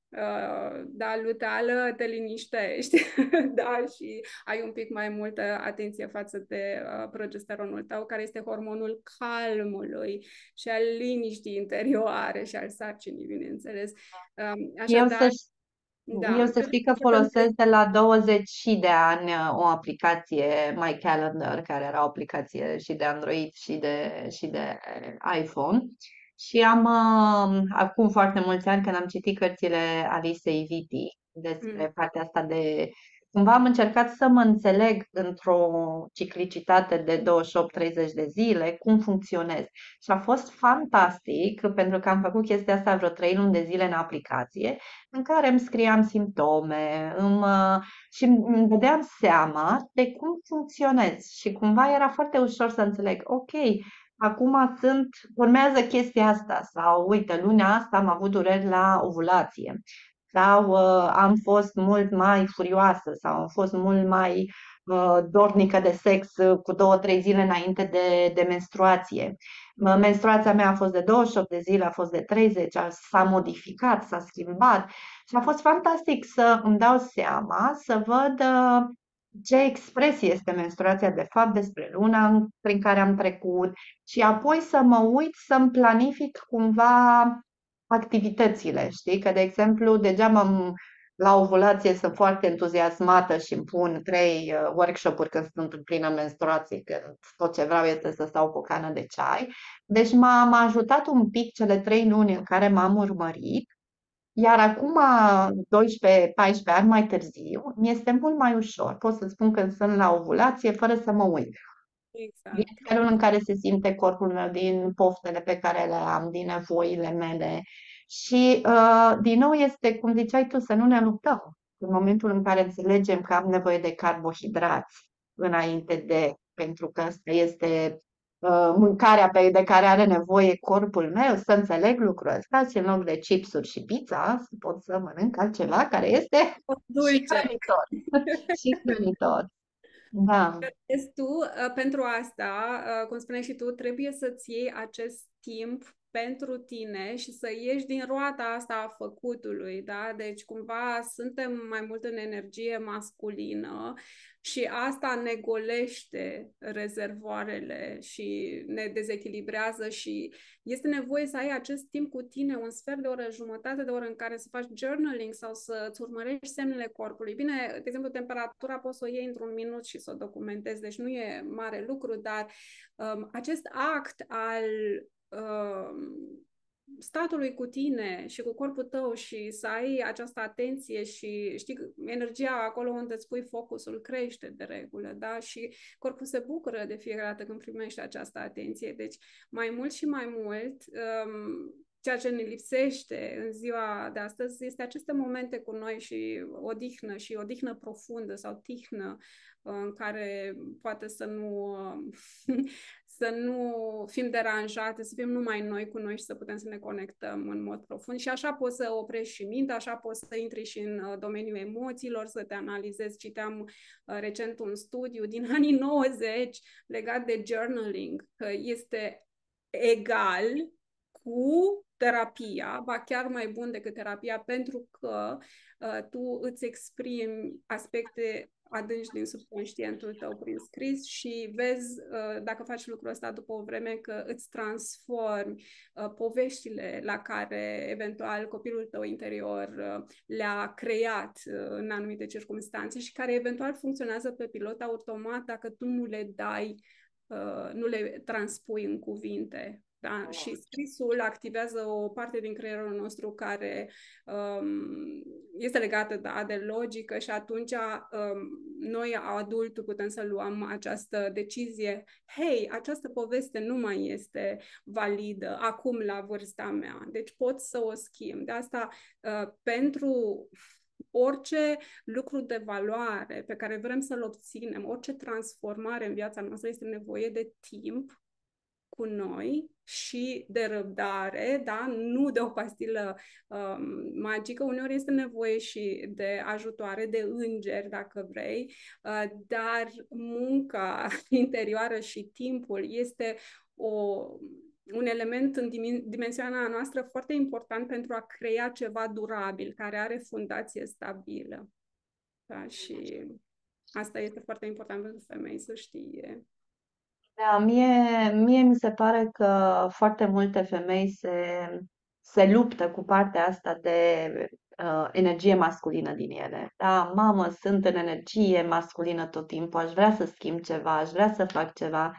luteală te liniștești, da, și ai un pic mai multă atenție față de progesteronul tău, care este hormonul calmului și al liniștii interioare și al sarcinii, bineînțeles. Eu să, Așadar, Da, Eu să cred știi că că pentru... folosesc de la 20 și de ani o aplicație, My Calendar, care era o aplicație și de Android și de iPhone. Și am, acum foarte mulți ani, când am citit cărțile Alisei Vitti Mm, despre partea asta de... Cumva am încercat să mă înțeleg într-o ciclicitate de 28-30 de zile cum funcționez. Și a fost fantastic, pentru că am făcut chestia asta vreo 3 luni de zile în aplicație în care îmi scriam simptome și îmi dădeam seama de cum funcționez și cumva era foarte ușor să înțeleg, ok, acum urmează chestia asta sau uite, luna asta am avut dureri la ovulație sau am fost mult mai furioasă sau am fost mult mai dornică de sex cu 2-3 zile înainte de menstruație. Menstruația mea a fost de 28 de zile, a fost de 30, s-a modificat, s-a schimbat și a fost fantastic să îmi dau seama, să văd ce expresie este menstruația de fapt despre luna prin care am trecut și apoi să mă uit să-mi planific cumva activitățile, știi? Că, de exemplu, la ovulație sunt foarte entuziasmată și îmi pun 3 workshop-uri când sunt în plină menstruație, că tot ce vreau este să stau cu o cană de ceai. Deci m-a ajutat un pic cele 3 luni în care m-am urmărit, iar acum, 12-14 ani mai târziu, mi-este mult mai ușor. Pot să spun când sunt la ovulație fără să mă uit. Din exact. felul în care se simte corpul meu, din poftele pe care le am, din nevoile mele. Și, din nou, este, cum ziceai tu, să nu ne luptăm. În momentul în care înțelegem că am nevoie de carbohidrați pentru că asta este mâncarea de care are nevoie corpul meu, să înțeleg lucrul ăsta și în loc de chipsuri și pizza, să pot să mănânc altceva care este O și dulce. hrănitor. Și hrănitor. Da. Vezi tu, pentru asta, cum spuneai și tu, trebuie să-ți iei acest timp pentru tine și să ieși din roata asta a făcutului, da? Deci, cumva, suntem mai mult în energie masculină și asta ne golește rezervoarele și ne dezechilibrează și este nevoie să ai acest timp cu tine, un sfert de oră, jumătate de oră în care să faci journaling sau să-ți urmărești semnele corpului. Bine, de exemplu, temperatura poți să o iei într-un minut și să o documentezi, deci nu e mare lucru, dar acest act al statului cu tine și cu corpul tău și să ai această atenție și știi, energia acolo unde îți pui focusul crește de regulă, da? Și corpul se bucură de fiecare dată când primește această atenție. Deci, mai mult și mai mult, ceea ce ne lipsește în ziua de astăzi este aceste momente cu noi și odihnă profundă sau tihnă în care poate să nu să nu fim deranjate, să fim numai noi cu noi și să putem să ne conectăm în mod profund. Și așa poți să oprești și mintea, așa poți să intri și în domeniul emoțiilor, să te analizezi. Citeam recent un studiu din anii 90 legat de journaling, că este egal cu terapia, ba chiar mai bun decât terapia, pentru că tu îți exprimi aspecte adânci din subconștientul tău prin scris și vezi, dacă faci lucrul ăsta după o vreme, că îți transformi poveștile la care eventual copilul tău interior le-a creat în anumite circunstanțe și care eventual funcționează pe pilot automat dacă tu nu le dai, nu le transpui în cuvinte. Da? Și scrisul activează o parte din creierul nostru care este legată, da, de logică și atunci noi, adultul, putem să luăm această decizie. Hei, această poveste nu mai este validă acum la vârsta mea, deci pot să o schimb. De asta, pentru orice lucru de valoare pe care vrem să-l obținem, orice transformare în viața noastră, este nevoie de timp cu noi și de răbdare, da? Nu de o pastilă magică, uneori este nevoie și de ajutoare, de îngeri, dacă vrei, dar munca interioară și timpul este un element în dimensiunea noastră foarte important pentru a crea ceva durabil, care are fundație stabilă. Da? Și asta este foarte important pentru femei să știe. Da, mie mi se pare că foarte multe femei se luptă cu partea asta de energie masculină din ele. Da, mamă, sunt în energie masculină tot timpul, aș vrea să schimb ceva, aș vrea să fac ceva.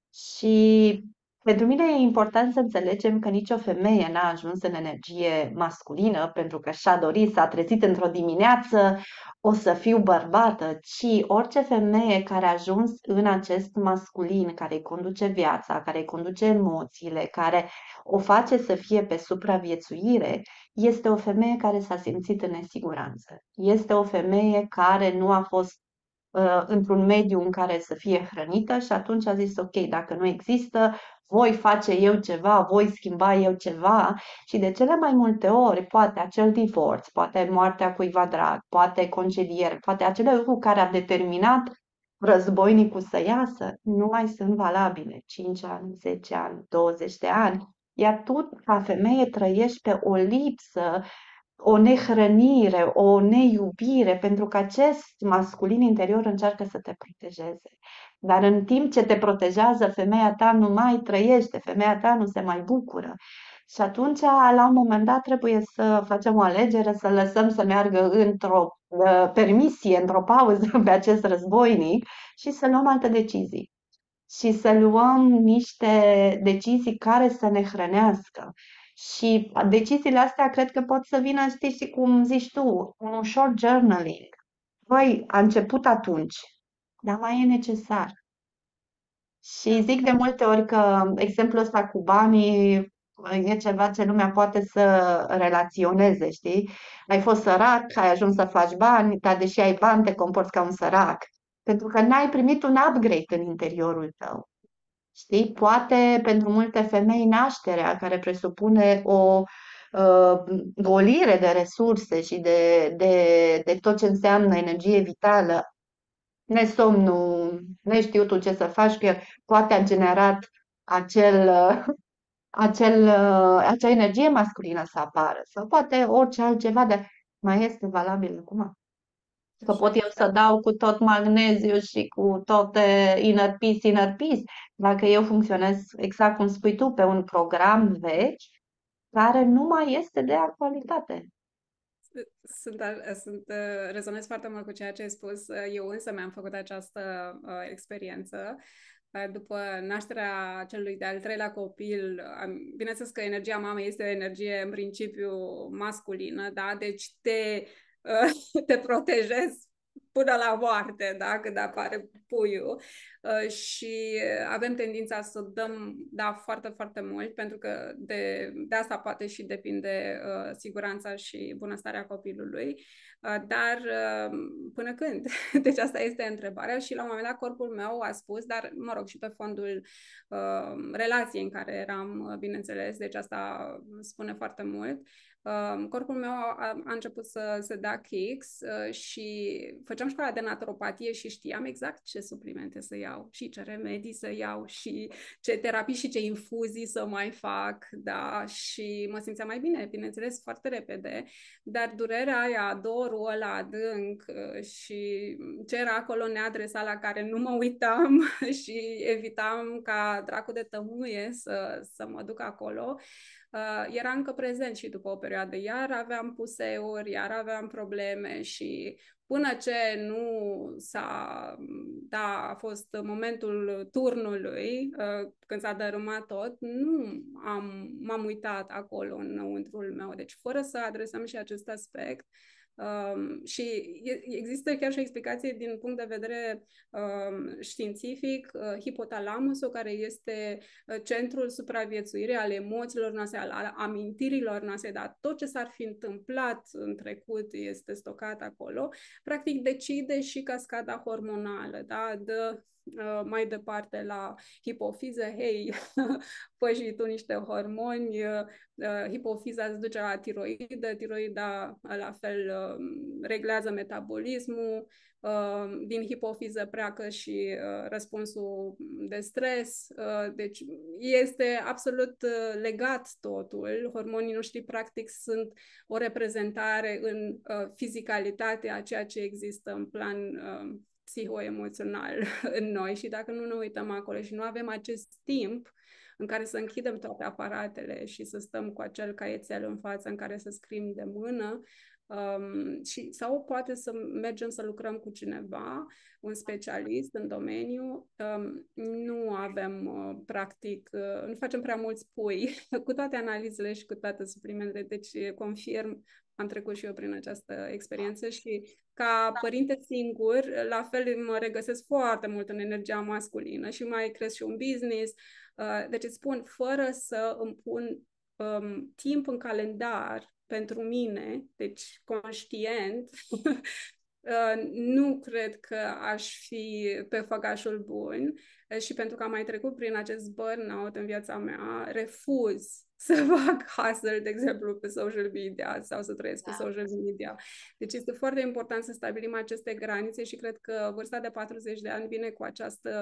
Și pentru mine e important să înțelegem că nicio femeie n-a ajuns în energie masculină pentru că și-a dorit, s-a trezit într-o dimineață, o să fiu bărbată, ci orice femeie care a ajuns în acest masculin, care îi conduce viața, care îi conduce emoțiile, care o face să fie pe supraviețuire, este o femeie care s-a simțit în nesiguranță. Este o femeie care nu a fost într-un mediu în care să fie hrănită și atunci a zis, ok, dacă nu există, voi face eu ceva, voi schimba eu ceva și de cele mai multe ori, poate acel divorț, poate moartea cuiva drag, poate concediere, poate acele lucruri care a determinat războinicul să iasă, nu mai sunt valabile 5 ani, 10 ani, 20 de ani. Iar tu, ca femeie, trăiești pe o lipsă, o nehrănire, o neiubire, pentru că acest masculin interior încearcă să te protejeze. Dar în timp ce te protejează, femeia ta nu mai trăiește, femeia ta nu se mai bucură. Și atunci, la un moment dat, trebuie să facem o alegere, să lăsăm să meargă într-o permisie, într-o pauză pe acest războinic și să luăm alte decizii. Și să luăm niște decizii care să ne hrănească. Și deciziile astea cred că pot să vină, știi, și cum zici tu, un ușor journaling. Băi, a început atunci, dar mai e necesar. Și zic de multe ori că exemplul ăsta cu banii e ceva ce lumea poate să relaționeze, știi? Ai fost sărac, ai ajuns să faci bani, dar deși ai bani, te comporți ca un sărac. Pentru că n-ai primit un upgrade în interiorul tău. Știi? Poate pentru multe femei nașterea, care presupune o uh, golire de resurse și de tot ce înseamnă energie vitală, nesomnul, neștiutul ce să faci, că poate a generat acel, acea energie masculină să apară. Sau poate orice altceva, dar mai este valabil acum. Că Și pot eu să exact. dau cu tot magneziu și cu toate inner peace, dacă eu funcționez exact cum spui tu, pe un program vechi, care nu mai este de actualitate. Rezonez foarte mult cu ceea ce ai spus. Eu însă mi-am făcut această experiență. După nașterea celui de-al treilea copil, bineînțeles că energia mamei este o energie în principiu masculină, da? Deci te protejezi până la moarte, da? Când apare puiul. Și avem tendința să dăm, da, foarte, foarte mult, pentru că de asta poate și depinde siguranța și bunăstarea copilului. Dar până când? Deci asta este întrebarea și la un moment dat corpul meu a spus, dar mă rog și pe fondul relației în care eram, bineînțeles, deci asta spune foarte mult. Corpul meu a început să dea kicks și făceam școala de naturopatie și știam exact ce suplimente să iau și ce remedii să iau și ce terapii și ce infuzii să mai fac, da, și mă simțeam mai bine, bineînțeles, foarte repede, dar durerea aia, dorul ăla adânc și ce era acolo neadresat la care nu mă uitam și evitam ca dracu de tămâie să mă duc acolo, era încă prezent și după o perioadă. Iar aveam puseuri, iar aveam probleme și până ce nu a fost momentul turnului, când s-a dărâmat tot, nu m-am uitat acolo înăuntrul meu. Deci fără să adresăm și acest aspect, și există chiar și o explicație din punct de vedere științific, hipotalamusul, care este centrul supraviețuirii al emoțiilor noastre, al amintirilor noastre, dar tot ce s-ar fi întâmplat în trecut este stocat acolo, practic decide și cascada hormonală, da? Dă mai departe la hipofiză, hei, păi și tu niște hormoni, hipofiza îți duce la tiroidă, tiroida la fel reglează metabolismul, din hipofiză pleacă și răspunsul de stres, deci este absolut legat totul. Hormonii noștri practic sunt o reprezentare în fizicalitate a ceea ce există în plan psihoemoțional în noi și dacă nu ne uităm acolo și nu avem acest timp în care să închidem toate aparatele și să stăm cu acel caietel în față în care să scriem de mână, Sau poate să mergem să lucrăm cu cineva, un specialist în domeniu. Nu avem, practic, nu facem prea mulți pui cu toate analizele și cu toate suplimentele, deci confirm, am trecut și eu prin această experiență și ca părinte singur, la fel mă regăsesc foarte mult în energia masculină și mai cresc și un business. Deci îți spun, fără să îmi pun timp în calendar pentru mine, deci conștient, nu cred că aș fi pe făgașul bun și pentru că am mai trecut prin acest burnout în viața mea, refuz să fac hustle, de exemplu, pe social media sau să trăiesc pe social media. Deci este foarte important să stabilim aceste granițe și cred că vârsta de 40 de ani vine cu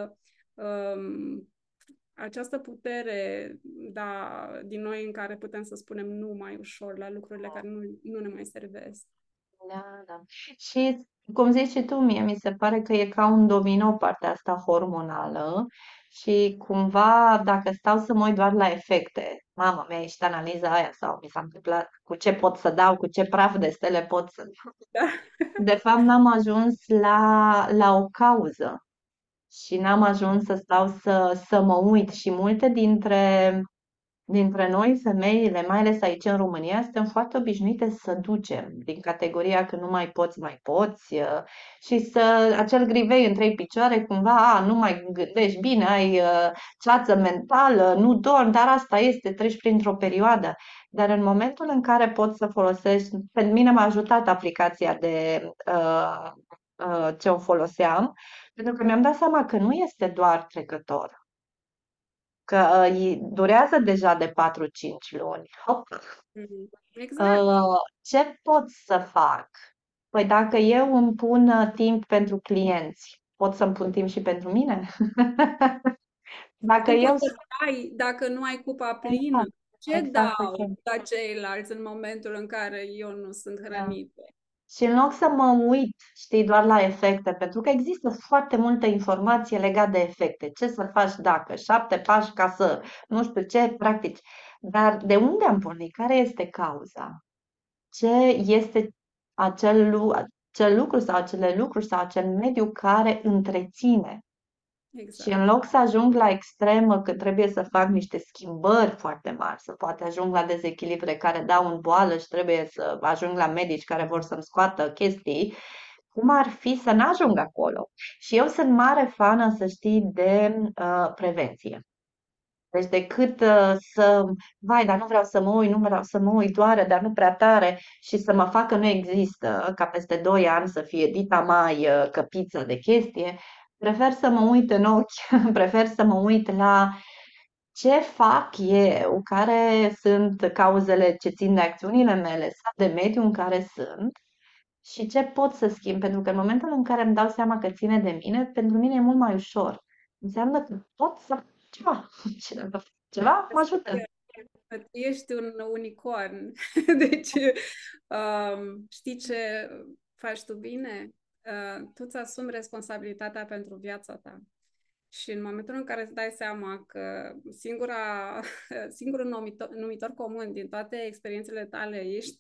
această putere, da, din noi în care putem să spunem nu mai ușor la lucrurile care nu ne mai servesc. Da, da. Și cum zici și tu, mie mi se pare că e ca un domino partea asta hormonală și cumva dacă stau să mă uit doar la efecte, mama mi-a ieșit analiza aia sau mi s-a întâmplat, cu ce pot să dau, cu ce praf de stele pot să... Da. De fapt, n-am ajuns la o cauză și n-am ajuns să stau să mă uit și multe dintre noi, femeile, mai ales aici în România, suntem foarte obișnuite să ducem din categoria că nu mai poți, mai poți și acel grivei în trei picioare, cumva, nu mai gândești bine, ai ceață mentală, nu dormi, dar asta este, treci printr-o perioadă. Dar în momentul în care poți să folosești, pe mine m-a ajutat aplicația ce o foloseam, pentru că mi-am dat seama că nu este doar trecător, că durează deja de 4-5 luni. Hop. Exact. Ce pot să fac? Păi dacă eu îmi pun timp pentru clienți, pot să-mi pun timp și pentru mine? Dacă Cum eu... poți să dai dacă nu ai cupa plină? Exact, Ce exact dau așa. la ceilalți în momentul în care eu nu sunt Da. hrănită? Și în loc să mă uit, știi, doar la efecte, pentru că există foarte multă informație legată de efecte. Ce să faci dacă? 7 pași ca să, nu știu ce, practici. Dar de unde am pornit? Care este cauza? Ce este acel lucru sau acele lucruri sau acel mediu care întreține. Și Exact. în loc să ajung la extremă că trebuie să fac niște schimbări foarte mari, să poate ajung la dezechilibre care dau în boală și trebuie să ajung la medici care vor să-mi scoată chestii, cum ar fi să n-ajung acolo? Și eu sunt mare fană, să știi, de prevenție. Deci decât vai, dar nu vreau să mă uit, nu vreau să mă uit, doare, dar nu prea tare și să mă facă nu există, ca peste 2 ani să fie dita mai căpiță de chestie, prefer să mă uit în ochi, prefer să mă uit la ce fac eu, care sunt cauzele ce țin de acțiunile mele sau de mediul în care sunt și ce pot să schimb, pentru că în momentul în care îmi dau seama că ține de mine, pentru mine e mult mai ușor. Înseamnă că pot să fac ceva. Și dacă fac ceva, mă ajută. Ești un unicorn. Deci, știi ce faci tu bine? Tu îți asumi responsabilitatea pentru viața ta. Și în momentul în care îți dai seama că singurul numitor comun din toate experiențele tale ești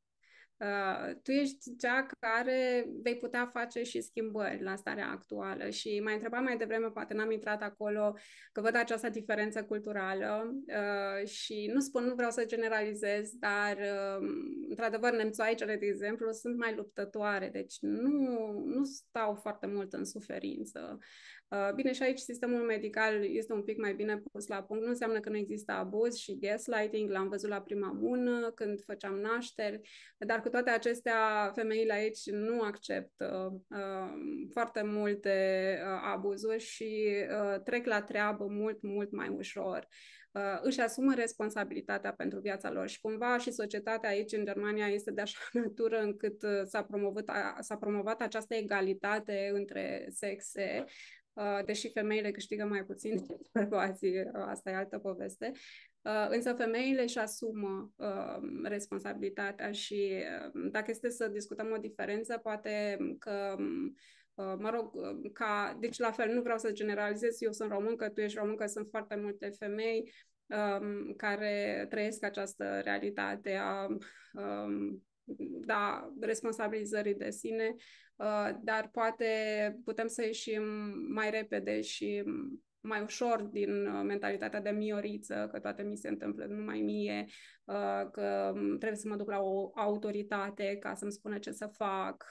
tu ești cea care vei putea face și schimbări la starea actuală. Și m-ai întrebat mai devreme, poate n-am intrat acolo, că văd această diferență culturală și nu spun, nu vreau să generalizez, dar într-adevăr nemțoaicele, de exemplu, sunt mai luptătoare, deci nu stau foarte mult în suferință. Bine, și aici sistemul medical este un pic mai bine pus la punct. Nu înseamnă că nu există abuz și gaslighting, l-am văzut la prima mână când făceam nașteri, dar cu toate acestea, femeile aici nu acceptă foarte multe abuzuri și trec la treabă mult, mult mai ușor. Își asumă responsabilitatea pentru viața lor și cumva și societatea aici în Germania este de așa natură încât s-a promovat această egalitate între sexe, deși femeile câștigă mai puțin decât bărbații, asta e altă poveste. Însă femeile își asumă responsabilitatea și dacă este să discutăm o diferență, poate că mă rog, deci la fel, nu vreau să generalizez, eu sunt româncă, tu ești româncă, sunt foarte multe femei care trăiesc această realitate a da, responsabilizării de sine, dar poate putem să ieșim mai repede și mai ușor din mentalitatea de mioriță, că toate mi se întâmplă numai mie, că trebuie să mă duc la o autoritate ca să-mi spună ce să fac.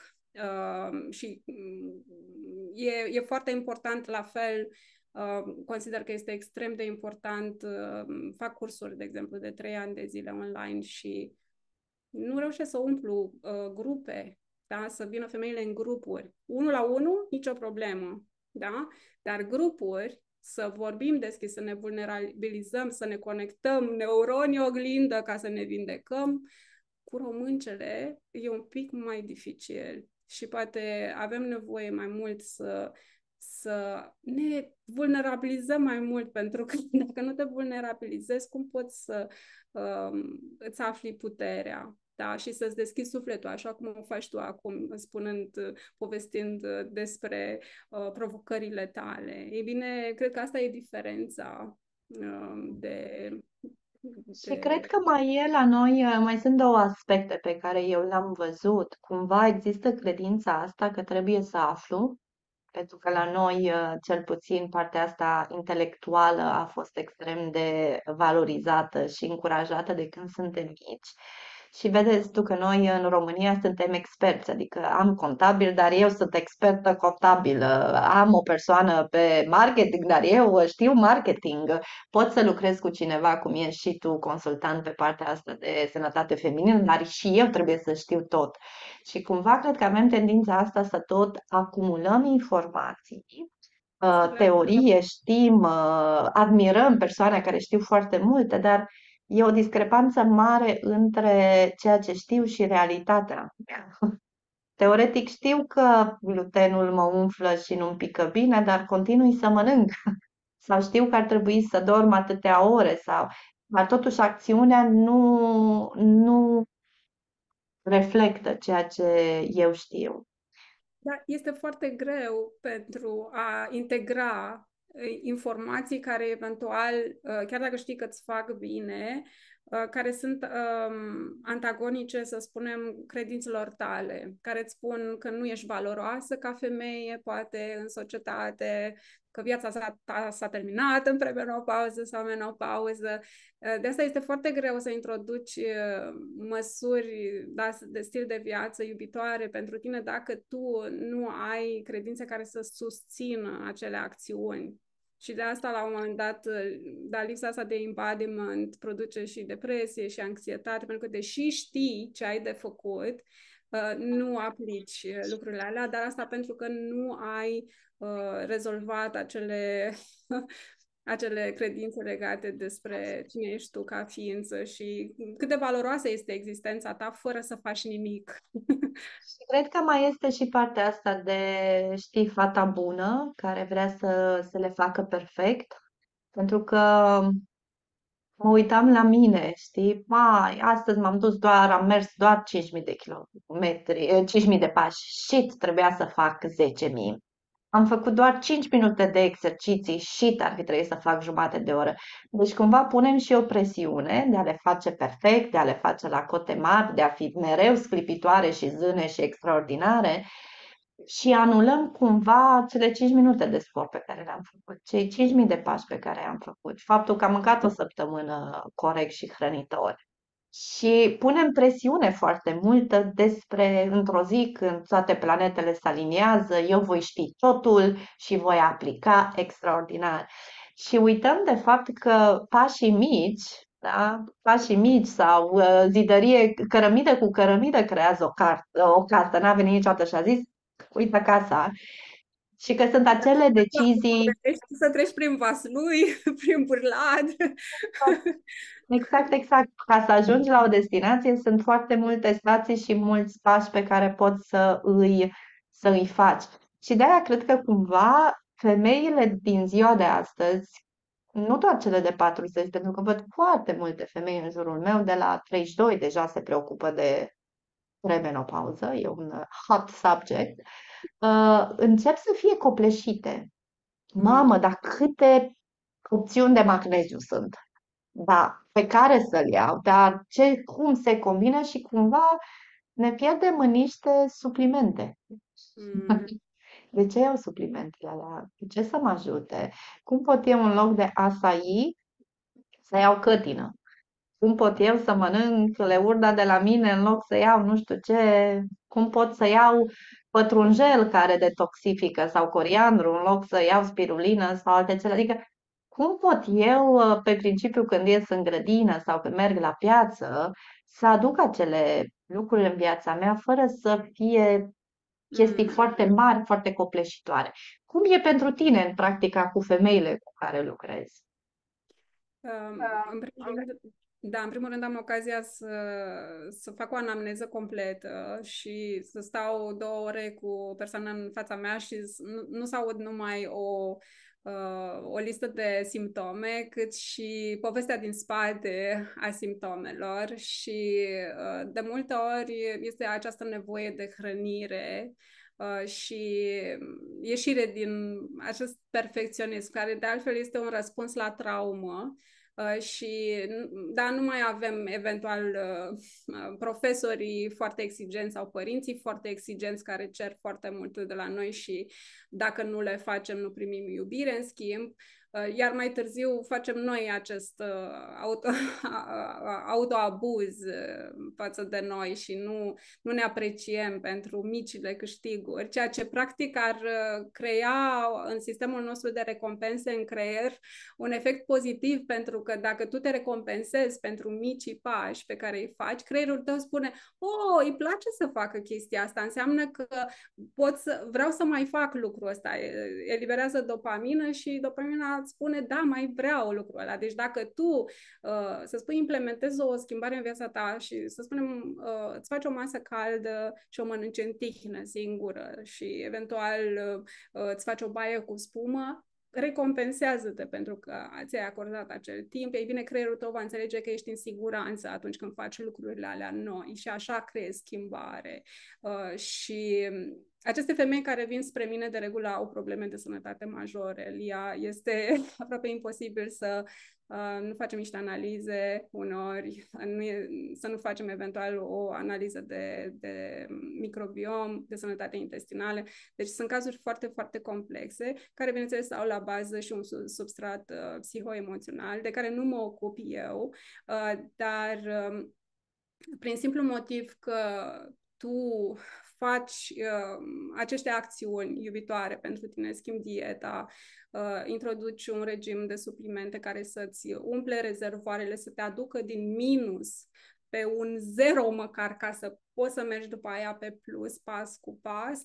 Și e foarte important la fel. Consider că este extrem de important. Fac cursuri, de exemplu, de 3 ani de zile online și nu reușesc să umplu grupe, da? Să vină femeile în grupuri. Unul la unul, nicio problemă, da? Dar grupuri, să vorbim deschis, să ne vulnerabilizăm, să ne conectăm, neuroni oglindă ca să ne vindecăm, cu româncele e un pic mai dificil și poate avem nevoie mai mult să ne vulnerabilizăm mai mult, pentru că dacă nu te vulnerabilizezi, cum poți să îți afli puterea? Da, și să-ți deschizi sufletul, așa cum o faci tu acum, spunând, povestind despre provocările tale. Ei bine, cred că asta e diferența de, Și cred de... că mai e la noi, mai sunt două aspecte pe care eu le-am văzut. Cumva există credința asta că trebuie să aflu, pentru că la noi, cel puțin, partea asta intelectuală a fost extrem de valorizată și încurajată de când suntem mici. Și vedeți tu că noi în România suntem experți, adică am contabil, dar eu sunt expertă contabilă, am o persoană pe marketing, dar eu știu marketing, pot să lucrez cu cineva, cum ești și tu, consultant pe partea asta de sănătate feminină, dar și eu trebuie să știu tot. Și cumva cred că avem tendința asta să tot acumulăm informații, să le teorie, știm, admirăm persoane care știu foarte multe, dar e o discrepanță mare între ceea ce știu și realitatea. Teoretic știu că glutenul mă umflă și nu-mi pică bine, dar continui să mănânc. Sau știu că ar trebui să dorm atâtea ore, dar totuși acțiunea nu reflectă ceea ce eu știu. Da, este foarte greu pentru a integra informații care eventual, chiar dacă știi că îți fac bine, care sunt antagonice, să spunem, credințelor tale, care îți spun că nu ești valoroasă ca femeie, poate în societate, că viața ta s-a terminat în premenopauză sau menopauză. De asta este foarte greu să introduci măsuri, da, de stil de viață iubitoare pentru tine dacă tu nu ai credințe care să susțină acele acțiuni. Și de asta, la un moment dat, da, lipsa asta de embodiment produce și depresie și anxietate, pentru că deși știi ce ai de făcut, nu aplici lucrurile alea, dar asta pentru că nu ai rezolvat acele credințe legate despre cine ești tu ca ființă și cât de valoroasă este existența ta fără să faci nimic. Și cred că mai este și partea asta de, știi, fata bună care vrea să le facă perfect, pentru că mă uitam la mine, știi, mai, astăzi am mers doar 5.000 de kilometri, 5.000 de pași, shit, trebuia să fac 10.000. Am făcut doar 5 minute de exerciții și ar fi trebuit să fac jumătate de oră. Deci cumva punem și o presiune de a le face perfect, de a le face la cote mari, de a fi mereu sclipitoare și zâne și extraordinare și anulăm cumva cele 5 minute de sport pe care le-am făcut, cei 5.000 de pași pe care am făcut, faptul că am mâncat o săptămână corect și hrănitor. Și punem presiune foarte multă despre într-o zi când toate planetele se aliniază, eu voi ști totul și voi aplica extraordinar. Și uităm de fapt că pașii mici, da? Pașii mici sau zidărie, cărămidă cu cărămidă creează o casă. N-a venit niciodată și a zis, uită casa. Și că sunt acele decizii. Să treci prin Vaslui, prin Burlad. Exact, exact. Ca să ajungi la o destinație, sunt foarte multe stații și mulți pași pe care poți să îi faci. Și de aia cred că cumva femeile din ziua de astăzi, nu doar cele de 40, pentru că văd foarte multe femei în jurul meu, de la 32 deja se preocupă de premenopauză, e un hot subject, încep să fie copleșite. Mm. Mamă, dar câte opțiuni de magneziu sunt! Da, pe care să-l iau, dar cum se combină și cumva ne pierdem în niște suplimente. Mm, De ce iau suplimentele alea? De ce să mă ajute? Cum pot eu în loc de açaí să iau cătină? Cum pot eu să mănânc leurda de la mine în loc să iau nu știu ce? Cum pot să iau pătrunjel care detoxifică sau coriandru în loc să iau spirulină sau alte cele? Adică cum pot eu, pe principiu, când ies în grădină sau când merg la piață, să aduc acele lucruri în viața mea fără să fie chestii mm. foarte mari, foarte copleșitoare? Cum e pentru tine în practica cu femeile cu care lucrezi? În primul rând, da, în primul rând am ocazia să fac o anamneză completă și să stau 2 ore cu o persoană în fața mea și nu să aud numai o listă de simptome, cât și povestea din spate a simptomelor și de multe ori este această nevoie de hrănire și ieșire din acest perfecționism, care de altfel este un răspuns la traumă. Și da, nu mai avem eventual profesorii foarte exigenți sau părinții foarte exigenți care cer foarte mult de la noi și dacă nu le facem, nu primim iubire în schimb. Iar mai târziu facem noi acest autoabuz față de noi și nu ne apreciem pentru micile câștiguri, ceea ce practic ar crea în sistemul nostru de recompense în creier un efect pozitiv, pentru că dacă tu te recompensezi pentru micii pași pe care îi faci, creierul tău spune: oh, îi place să facă chestia asta, înseamnă că vreau să mai fac lucrul ăsta. Eliberează dopamină și dopamina îți spune: da, mai vreau lucrul ăla. Deci dacă tu, să spui, implementezi o schimbare în viața ta și, să spunem, îți faci o masă caldă și o mănânci în tihnă, singură, și eventual îți faci o baie cu spumă, recompensează-te pentru că ți-ai acordat acel timp. Ei bine, creierul tău va înțelege că ești în siguranță atunci când faci lucrurile alea noi și așa creezi schimbare. Și aceste femei care vin spre mine de regulă au probleme de sănătate majore. Lia, este aproape imposibil să nu facem niște analize uneori, să nu facem eventual o analiză de microbiom, de sănătate intestinală. Deci sunt cazuri foarte, foarte complexe, care, bineînțeles, au la bază și un substrat psihoemoțional, de care nu mă ocup eu, dar prin simplu motiv că tu faci aceste acțiuni iubitoare pentru tine, schimbi dieta, introduci un regim de suplimente care să-ți umple rezervoarele, să te aducă din minus pe un zero măcar, ca să poți să mergi după aia pe plus, pas cu pas.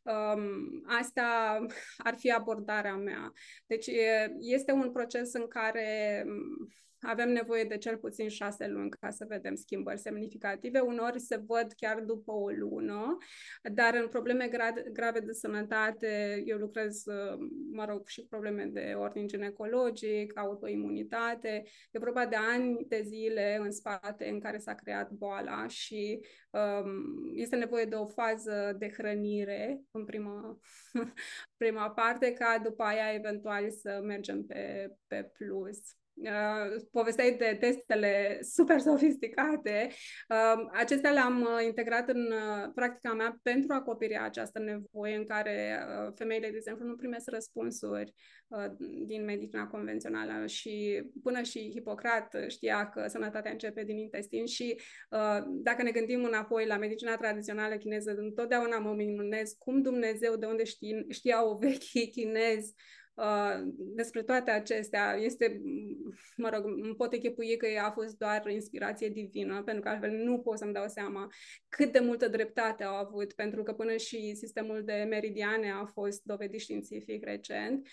Asta ar fi abordarea mea. Deci este un proces în care avem nevoie de cel puțin 6 luni ca să vedem schimbări semnificative. Uneori se văd chiar după o lună, dar în probleme grave de sănătate, eu lucrez, mă rog, și probleme de ordin ginecologic, autoimunitate. E vorba de ani de zile în spate în care s-a creat boala și este nevoie de o fază de hrănire în prima parte, ca după aia eventual să mergem pe plus. Povesteai de testele super sofisticate. Acestea le-am integrat în practica mea pentru a acoperi această nevoie în care femeile, de exemplu, nu primesc răspunsuri din medicina convențională și până și Hipocrat știa că sănătatea începe din intestin și dacă ne gândim înapoi la medicina tradițională chineză, întotdeauna mă minunez cum Dumnezeu, de unde știau vechii chinezi despre toate acestea. Mă rog, îmi pot echipui că a fost doar inspirație divină, pentru că altfel nu pot să-mi dau seama cât de multă dreptate au avut, pentru că până și sistemul de meridiane a fost dovedit științific recent.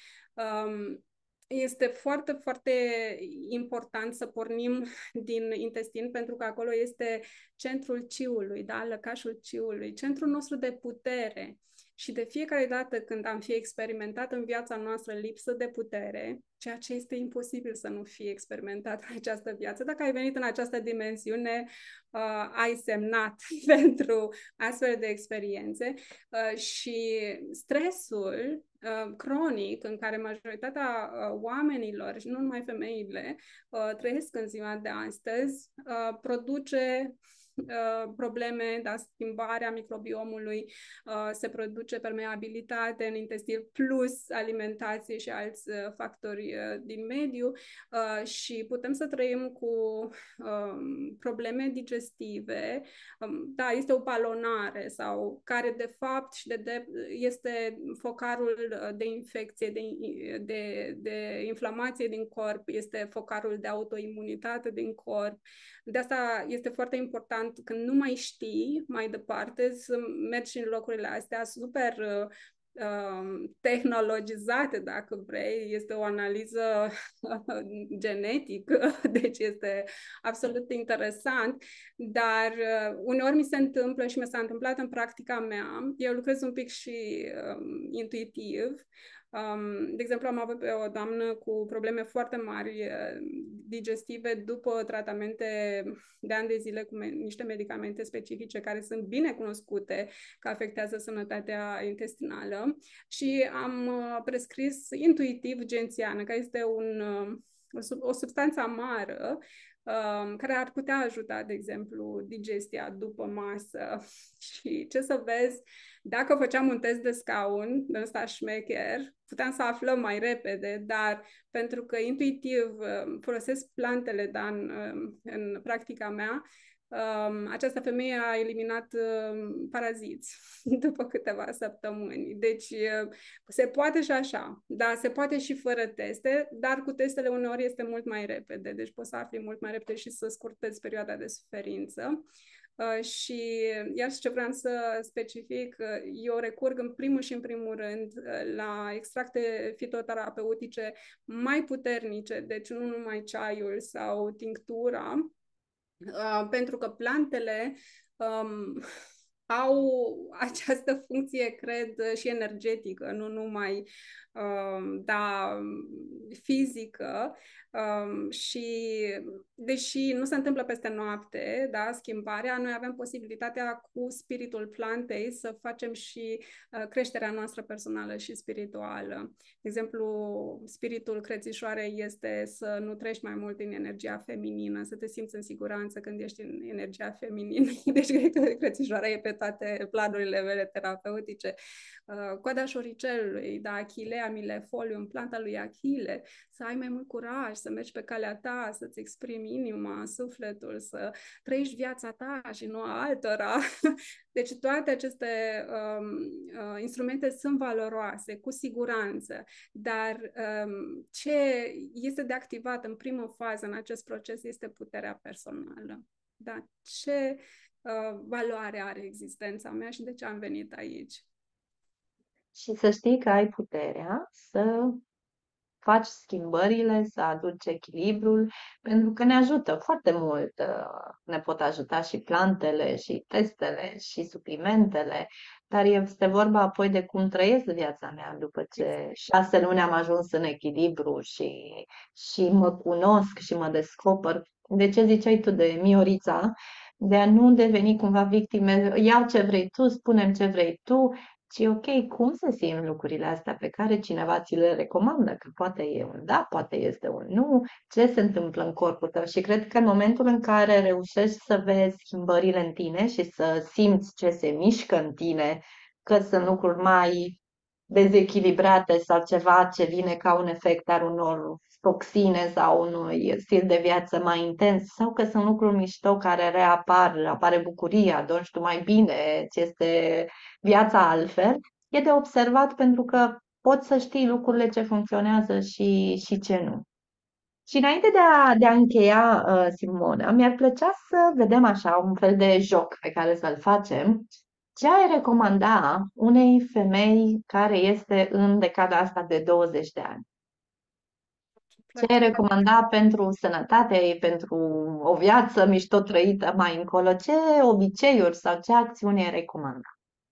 Este foarte, foarte important să pornim din intestin, pentru că acolo este centrul ciului, da? Lăcașul ciului, centrul nostru de putere. Și de fiecare dată când am fi experimentat în viața noastră lipsă de putere, ceea ce este imposibil să nu fie experimentat în această viață, dacă ai venit în această dimensiune, ai semnat pentru astfel de experiențe și stresul cronic în care majoritatea oamenilor, și nu numai femeile, trăiesc în ziua de astăzi, produce probleme, da, schimbarea microbiomului, se produce permeabilitate în intestin plus alimentație și alți factori din mediu și putem să trăim cu probleme digestive. Da, este o palonare sau care de fapt și este focarul de infecție, de inflamație din corp, este focarul de autoimunitate din corp. De asta este foarte important când nu mai știi mai departe să mergi în locurile astea super tehnologizate, dacă vrei. Este o analiză genetică, deci este absolut interesant, dar uneori mi se întâmplă și mi s-a întâmplat în practica mea. Eu lucrez un pic și intuitiv. De exemplu, am avut pe o doamnă cu probleme foarte mari digestive după tratamente de ani de zile cu niște medicamente specifice care sunt bine cunoscute că afectează sănătatea intestinală și am prescris intuitiv gențiană, care este o substanță amară care ar putea ajuta, de exemplu, digestia după masă. Și ce să vezi, dacă făceam un test de scaun, de ăsta șmecher, puteam să aflăm mai repede, dar pentru că intuitiv folosesc plantele, da, în practica mea, această femeie a eliminat paraziți după câteva săptămâni. Deci se poate și așa, da, se poate și fără teste, dar cu testele uneori este mult mai repede, deci poți să afli mult mai repede și să scurtezi perioada de suferință. Și iar ce vreau să specific, eu recurg în primul rând la extracte fitoterapeutice mai puternice, deci nu numai ceaiul sau tinctura, pentru că plantele au această funcție, cred, și energetică, nu numai da, fizică. Și deși nu se întâmplă peste noapte, da, schimbarea, noi avem posibilitatea cu spiritul plantei să facem și creșterea noastră personală și spirituală. De exemplu, spiritul crețișoarei este să nu treci mai mult în energia feminină, să te simți în siguranță când ești în energia feminină. Deci cred că crețișoara e pe toate planurile mele terapeutice. Coada șoricelului, da, Achilea milefolium, planta lui Achille, să ai mai mult curaj, să mergi pe calea ta, să-ți exprimi inima, sufletul, să trăiești viața ta și nu a altora. Deci toate aceste instrumente sunt valoroase, cu siguranță, dar ce este de activat în primă fază în acest proces este puterea personală. Da? Ce valoare are existența mea și de ce am venit aici? Și să știi că ai puterea să faci schimbările, să aduci echilibrul, pentru că ne ajută foarte mult. Ne pot ajuta și plantele, și testele, și suplimentele, dar este vorba apoi de cum trăiesc viața mea după ce 6 luni am ajuns în echilibru și mă cunosc și mă descoper. De ce ziceai tu de Miorița? De a nu deveni cumva victime, ia ce vrei tu, spune-mi ce vrei tu, ci ok, cum se simt lucrurile astea pe care cineva ți le recomandă, că poate e un da, poate este un nu, ce se întâmplă în corpul tău și cred că în momentul în care reușești să vezi schimbările în tine și să simți ce se mișcă în tine, că sunt lucruri mai dezechilibrate sau ceva ce vine ca un efect al unor toxine sau unui stil de viață mai intens sau că sunt lucruri mișto care reapar, apare bucuria, adormi tu mai bine, ți este viața altfel, e de observat pentru că poți să știi lucrurile ce funcționează și ce nu. Și înainte de a încheia, Simona, mi-ar plăcea să vedem așa un fel de joc pe care să-l facem. Ce ai recomanda unei femei care este în decada asta de 20 de ani? Ce ai recomanda pentru sănătatea ei, pentru o viață mișto trăită mai încolo? Ce obiceiuri sau ce acțiuni ai recomanda?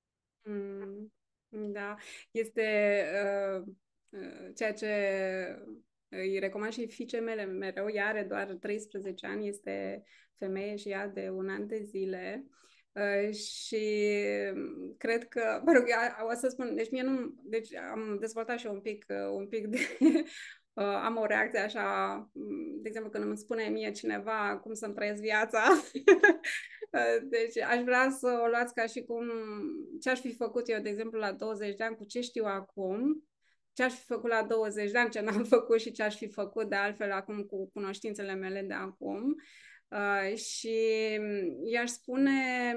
Da, este ceea ce îi recomand și fiicei mele mereu. Ea are doar 13 ani, este femeie și ea de un an de zile. Și cred că, mă rog, o să spun, deci mie nu, deci am dezvoltat și eu un pic de, am o reacție așa, de exemplu, când îmi spune mie cineva cum să-mi trăiesc viața, Deci aș vrea să o luați ca și cum ce aș fi făcut eu, de exemplu, la 20 de ani cu ce știu acum, ce aș fi făcut la 20 de ani, ce n-am făcut și ce aș fi făcut de altfel acum cu cunoștințele mele de acum. Și i-aș spune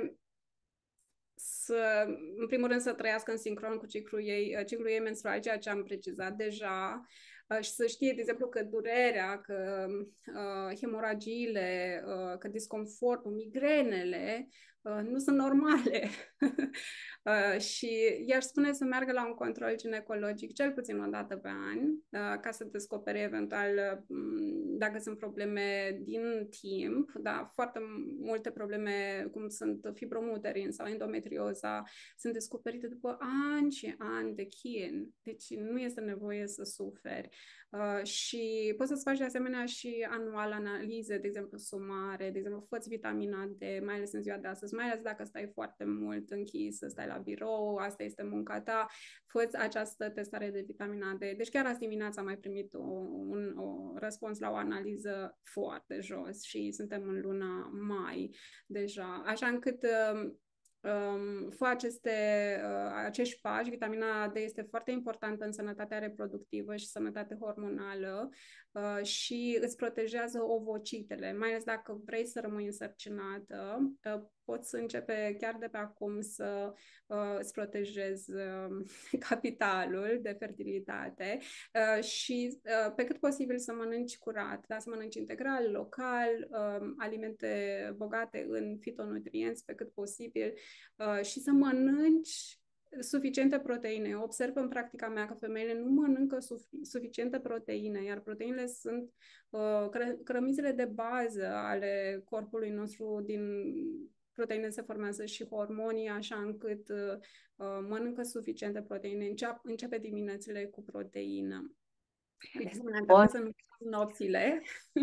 să, în primul rând, să trăiască în sincron cu ciclul ei menstrual, ceea ce am precizat deja, și să știe, de exemplu, că durerea, că hemoragiile, că disconfortul, migrenele nu sunt normale. Și i-aș spune să meargă la un control ginecologic cel puțin o dată pe an, ca să descopere eventual dacă sunt probleme din timp, da, foarte multe probleme cum sunt fibromuterin sau endometrioza sunt descoperite după ani și ani de chin, deci nu este nevoie să suferi. Și poți să-ți faci de asemenea și anual analize, de exemplu sumare, de exemplu fă-ți vitamina D, mai ales în ziua de astăzi, mai ales dacă stai foarte mult închis, stai la birou, asta este munca ta, fă-ți această testare de vitamina D. Deci chiar azi dimineața am mai primit un răspuns la o analiză foarte jos și suntem în luna mai deja, așa încât fă acești pași. Vitamina D este foarte importantă în sănătatea reproductivă și sănătate hormonală și îți protejează ovocitele, mai ales dacă vrei să rămâi însărcinată. Poți începe chiar de pe acum să îți protejezi capitalul de fertilitate și pe cât posibil să mănânci curat, da? Să mănânci integral, local, alimente bogate în fitonutrienți pe cât posibil și să mănânci suficiente proteine. Observ în practica mea că femeile nu mănâncă suficiente proteine, iar proteinele sunt cărămizile de bază ale corpului nostru. Din proteine se formează și hormonii, așa încât mănâncă suficiente proteine. Începe diminețile cu proteină. De asemenea, Bun. încearcă să nu nopțile.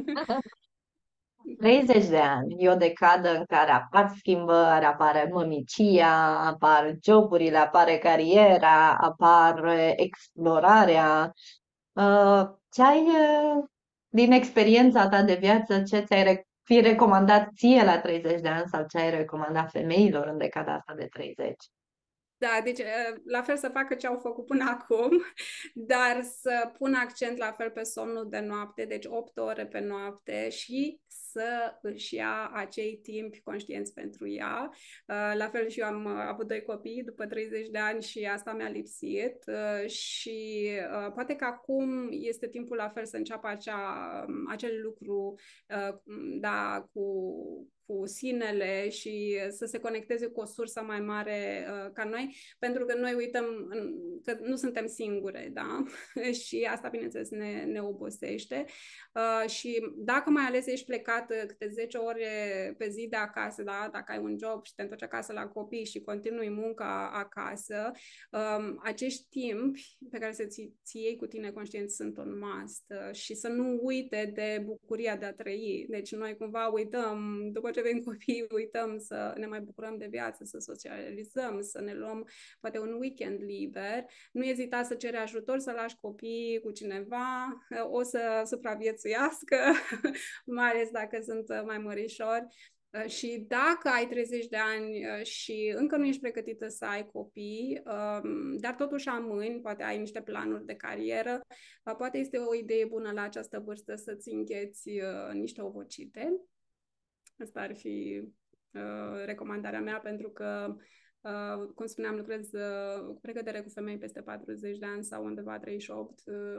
30 de ani e o decadă în care apar schimbări, apare mămicia, apar joburile, apare cariera, apare explorarea. Ce ai, din experiența ta de viață, ce fi recomandat ție la 30 de ani sau ce ai recomandat femeilor în decada asta de 30? Da, deci la fel să facă ce au făcut până acum, dar să pună accent la fel pe somnul de noapte, deci 8 ore pe noapte și să își ia acei timpi conștienți pentru ea. La fel și eu am avut 2 copii după 30 de ani și asta mi-a lipsit și poate că acum este timpul la fel să înceapă acel lucru da, cu sinele și să se conecteze cu o sursă mai mare ca noi, pentru că noi uităm că nu suntem singure, da? Și asta, bineînțeles, ne obosește. Și dacă mai ales ești plecat câte 10 ore pe zi de acasă, da? Dacă ai un job și te întorci acasă la copii și continui munca acasă, acești timpi pe care să ți iei cu tine conștient sunt un must și să nu uite de bucuria de a trăi. Deci noi cumva uităm, după ce vin copii, uităm să ne mai bucurăm de viață, să socializăm, să ne luăm poate un weekend liber. Nu ezita să ceri ajutor, să lași copiii cu cineva, o să supraviețuiască, mai ales dacă sunt mai mărișori. Și dacă ai 30 de ani și încă nu ești pregătită să ai copii, dar totuși amâni, poate ai niște planuri de carieră, poate este o idee bună la această vârstă să-ți îngheți niște ovocite. Asta ar fi recomandarea mea, pentru că cum spuneam, lucrez cu pregătere cu femei peste 40 de ani sau undeva 38,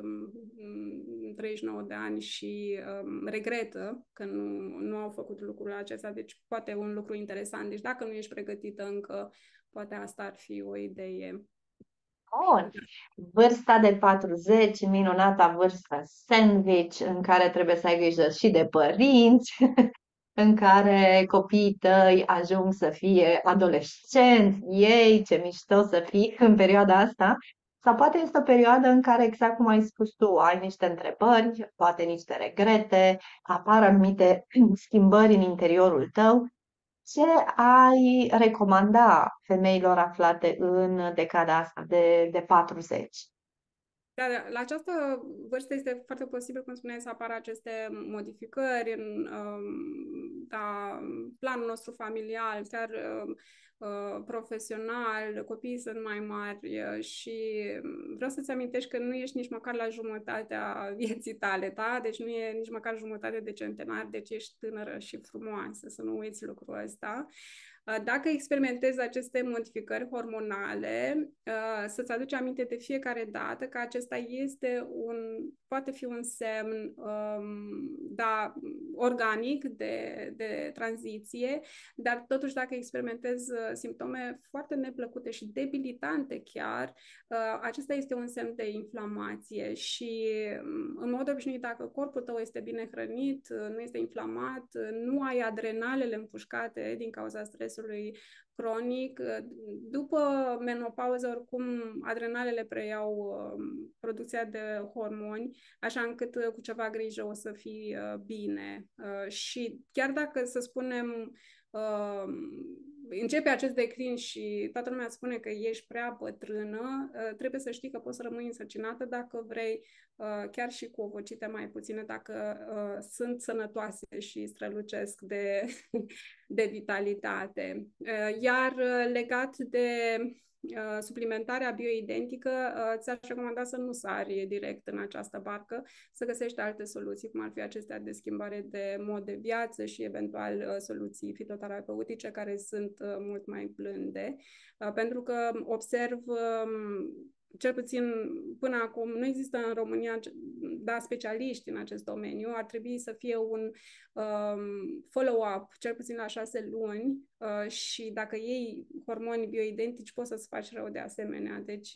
39 de ani și regretă că nu au făcut lucrul acesta, deci poate un lucru interesant. Deci dacă nu ești pregătită încă, poate asta ar fi o idee. Bun. Vârsta de 40, minunata vârstă sandwich, în care trebuie să ai grijă și de părinți, în care copiii tăi ajung să fie adolescenți, ei, ce mișto să fii în perioada asta. Sau poate este o perioadă în care, exact cum ai spus tu, ai niște întrebări, poate niște regrete, apar anumite schimbări în interiorul tău. Ce ai recomanda femeilor aflate în decada asta de 40? Dar la această vârstă este foarte posibil, cum spuneai, să apară aceste modificări în da, planul nostru familial, chiar profesional, copiii sunt mai mari și vreau să-ți amintești că nu ești nici măcar la jumătatea vieții tale, da? Deci nu e nici măcar jumătate de centenar, deci ești tânără și frumoasă, să nu uiți lucrul ăsta. Dacă experimentezi aceste modificări hormonale, să-ți aduci aminte de fiecare dată că acesta poate fi un semn da, organic de tranziție, dar totuși dacă experimentezi simptome foarte neplăcute și debilitante chiar, acesta este un semn de inflamație și în mod obișnuit dacă corpul tău este bine hrănit, nu este inflamat, nu ai adrenalele împușcate din cauza stresului cronic, după menopauză oricum adrenalele preiau producția de hormoni, așa încât cu ceva grijă o să fii bine. Și chiar dacă, să spunem, începe acest declin și toată lumea spune că ești prea bătrână, trebuie să știi că poți să rămâi însărcinată dacă vrei, chiar și cu ovocite mai puține, dacă sunt sănătoase și strălucesc de vitalitate. Iar legat de suplimentarea bioidentică, ți-aș recomanda să nu sari direct în această barcă, să găsești alte soluții, cum ar fi acestea de schimbare de mod de viață și eventual soluții fitoterapeutice care sunt mult mai blânde. Pentru că observ cel puțin până acum, nu există în România specialiști în acest domeniu. Ar trebui să fie un follow-up, cel puțin la 6 luni și dacă iei hormoni bioidentici, poți să-ți faci rău de asemenea. Deci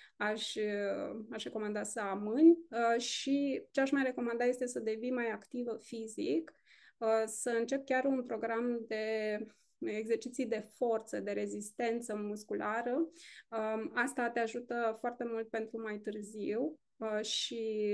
aș recomanda să amâni și ce aș mai recomanda este să devii mai activă fizic, să începi chiar un program de exerciții de forță, de rezistență musculară. Asta te ajută foarte mult pentru mai târziu și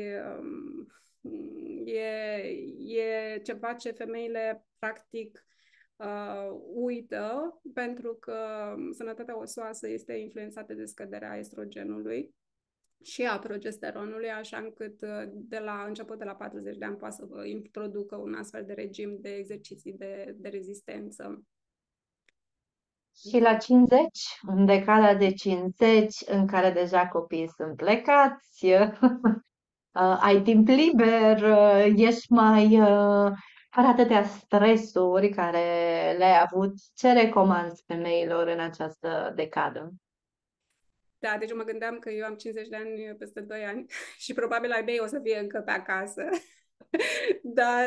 e ceva ce femeile practic uită, pentru că sănătatea osoasă este influențată de scăderea estrogenului și a progesteronului, așa încât de la început de la 40 de ani poate să vă introducă un astfel de regim de exerciții de rezistență. Și la 50, în decada de 50, în care deja copiii sunt plecați, ai timp liber, ești mai fără atâtea stresuri care le-ai avut. Ce recomanzi femeilor în această decadă? Da, deci mă gândeam că eu am 50 de ani peste 2 ani și probabil ai mei o să fie încă pe acasă. Dar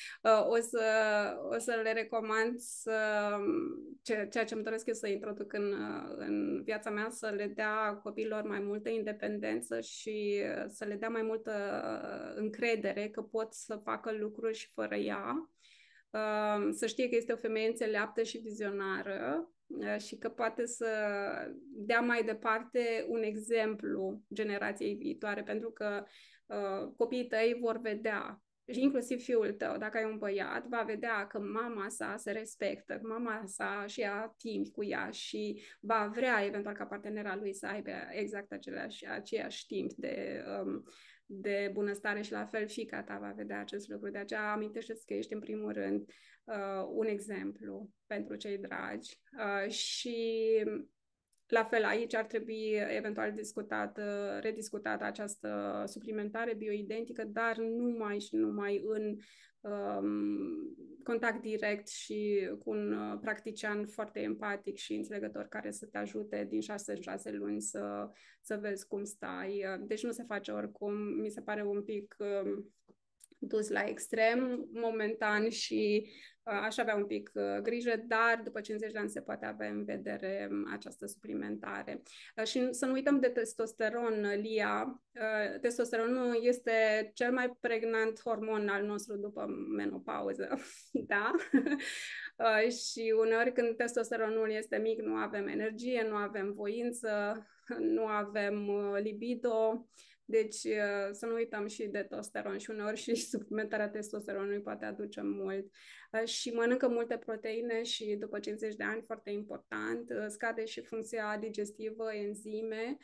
o să le recomand ceea ce îmi doresc eu să introduc în viața mea, să le dea copiilor mai multă independență și să le dea mai multă încredere că pot să facă lucruri și fără ea. Să știe că este o femeie înțeleaptă și vizionară și că poate să dea mai departe un exemplu generației viitoare, pentru că copiii tăi vor vedea, și inclusiv fiul tău, dacă ai un băiat, va vedea că mama sa se respectă, că mama sa și ia timp cu ea și va vrea eventual ca partenera lui să aibă exact aceeași timp de bunăstare și la fel fiica ta va vedea acest lucru. De aceea amintește-ți că ești în primul rând un exemplu pentru cei dragi și la fel, aici ar trebui eventual rediscutată această suplimentare bioidentică, dar numai și numai în contact direct și cu un practician foarte empatic și înțelegător care să te ajute din 6 în 6 luni să vezi cum stai. Deci nu se face oricum, mi se pare un pic dus la extrem momentan și aș avea un pic grijă, dar după 50 de ani se poate avea în vedere această suplimentare. Și să nu uităm de testosteron, Lia. Testosteronul este cel mai pregnant hormon al nostru după menopauză, da? Și uneori când testosteronul este mic nu avem energie, nu avem voință, nu avem libido. Deci să nu uităm și de testosteron și uneori și suplimentarea testosteronului poate aduce mult. Și mănâncă multe proteine și după 50 de ani, foarte important, scade și funcția digestivă, enzime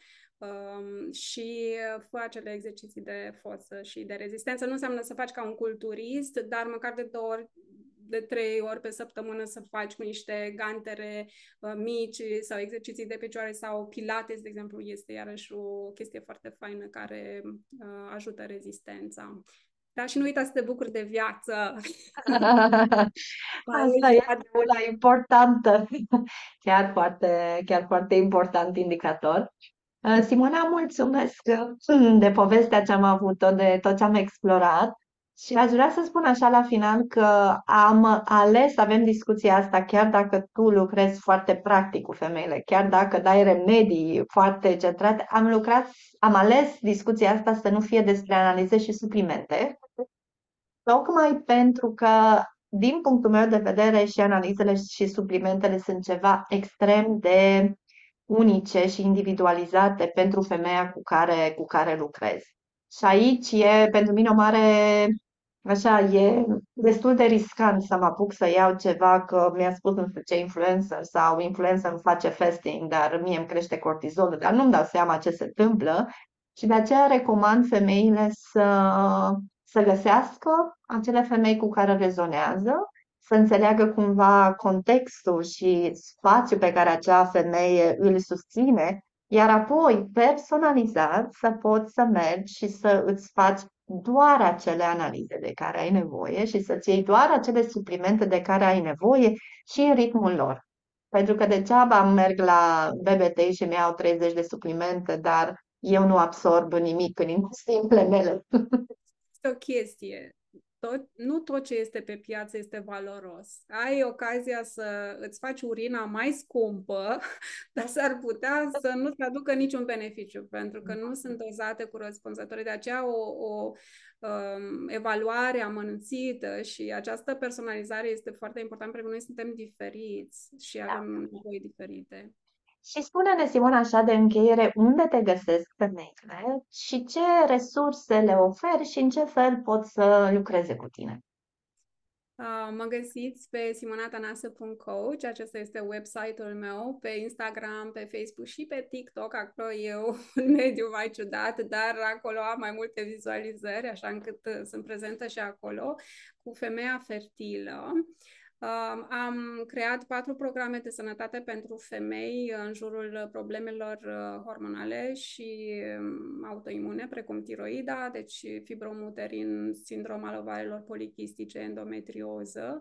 și fă acele exerciții de forță și de rezistență. Nu înseamnă să faci ca un culturist, dar măcar de 3 ori pe săptămână să faci cu niște gantere mici sau exerciții de picioare sau pilates, de exemplu, este iarăși o chestie foarte faină care ajută rezistența. Da, și nu uita să te bucuri de viață. Mai Asta ești este una importantă, chiar foarte important indicator. Simona, mulțumesc de povestea ce am avut-o, de tot ce am explorat și aș vrea să spun așa la final că am ales să avem discuția asta chiar dacă tu lucrezi foarte practic cu femeile, chiar dacă dai remedii foarte centrate, am ales discuția asta să nu fie despre analize și suplimente, tocmai pentru că, din punctul meu de vedere, și analizele și suplimentele sunt ceva extrem de unice și individualizate pentru femeia cu care lucrez. Și aici e pentru mine o mare, așa, e destul de riscant să mă apuc să iau ceva că mi-a spus nu știu ce influencer sau influencer îmi face fasting, dar mie îmi crește cortizolul, dar nu-mi dau seama ce se întâmplă și de aceea recomand femeile să găsească acele femei cu care rezonează, să înțeleagă cumva contextul și spațiul pe care acea femeie îl susține, iar apoi, personalizat, să poți să mergi și să îți faci doar acele analize de care ai nevoie și să-ți iei doar acele suplimente de care ai nevoie și în ritmul lor. Pentru că degeaba merg la BBT și mi iau 30 de suplimente, dar eu nu absorb nimic în instinctele mele. Este o chestie. Nu tot ce este pe piață este valoros. Ai ocazia să îți faci urina mai scumpă, dar s-ar putea să nu-ți aducă niciun beneficiu, pentru că nu sunt dozate corespunzătoare. De aceea o evaluare amănunțită și această personalizare este foarte importantă, pentru că noi suntem diferiți și avem nevoi diferite. Și spune-ne, Simona, așa de încheiere, unde te găsesc femeile și ce resurse le oferi și în ce fel pot să lucreze cu tine. Mă găsiți pe simonatanase.coach, acesta este website-ul meu, pe Instagram, pe Facebook și pe TikTok. Acolo e un mediu mai ciudat, dar acolo am mai multe vizualizări, așa încât sunt prezentă și acolo, cu femeia fertilă. Am creat 4 programe de sănătate pentru femei în jurul problemelor hormonale și autoimune, precum tiroida, deci fibromuterin, sindrom al ovarelor polichistice, endometrioză.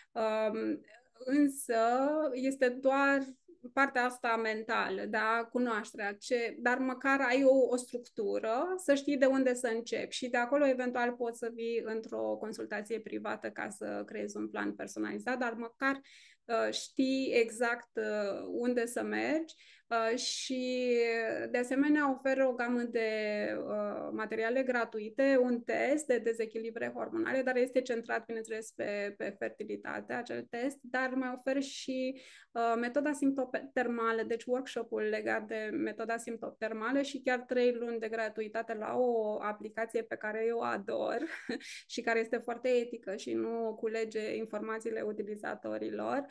Însă este doar partea asta mentală, da, cunoașterea, dar măcar ai o structură, să știi de unde să începi și de acolo eventual poți să vii într-o consultație privată ca să creezi un plan personalizat, dar măcar știi exact unde să mergi și de asemenea oferă o gamă de materiale gratuite, un test de dezechilibre hormonale, dar este centrat, bineînțeles, pe fertilitate, acel test, dar mai oferă și metoda simptotermală, deci workshop-ul legat de metoda simptotermală și chiar 3 luni de gratuitate la o aplicație pe care eu o ador și care este foarte etică și nu culege informațiile utilizatorilor.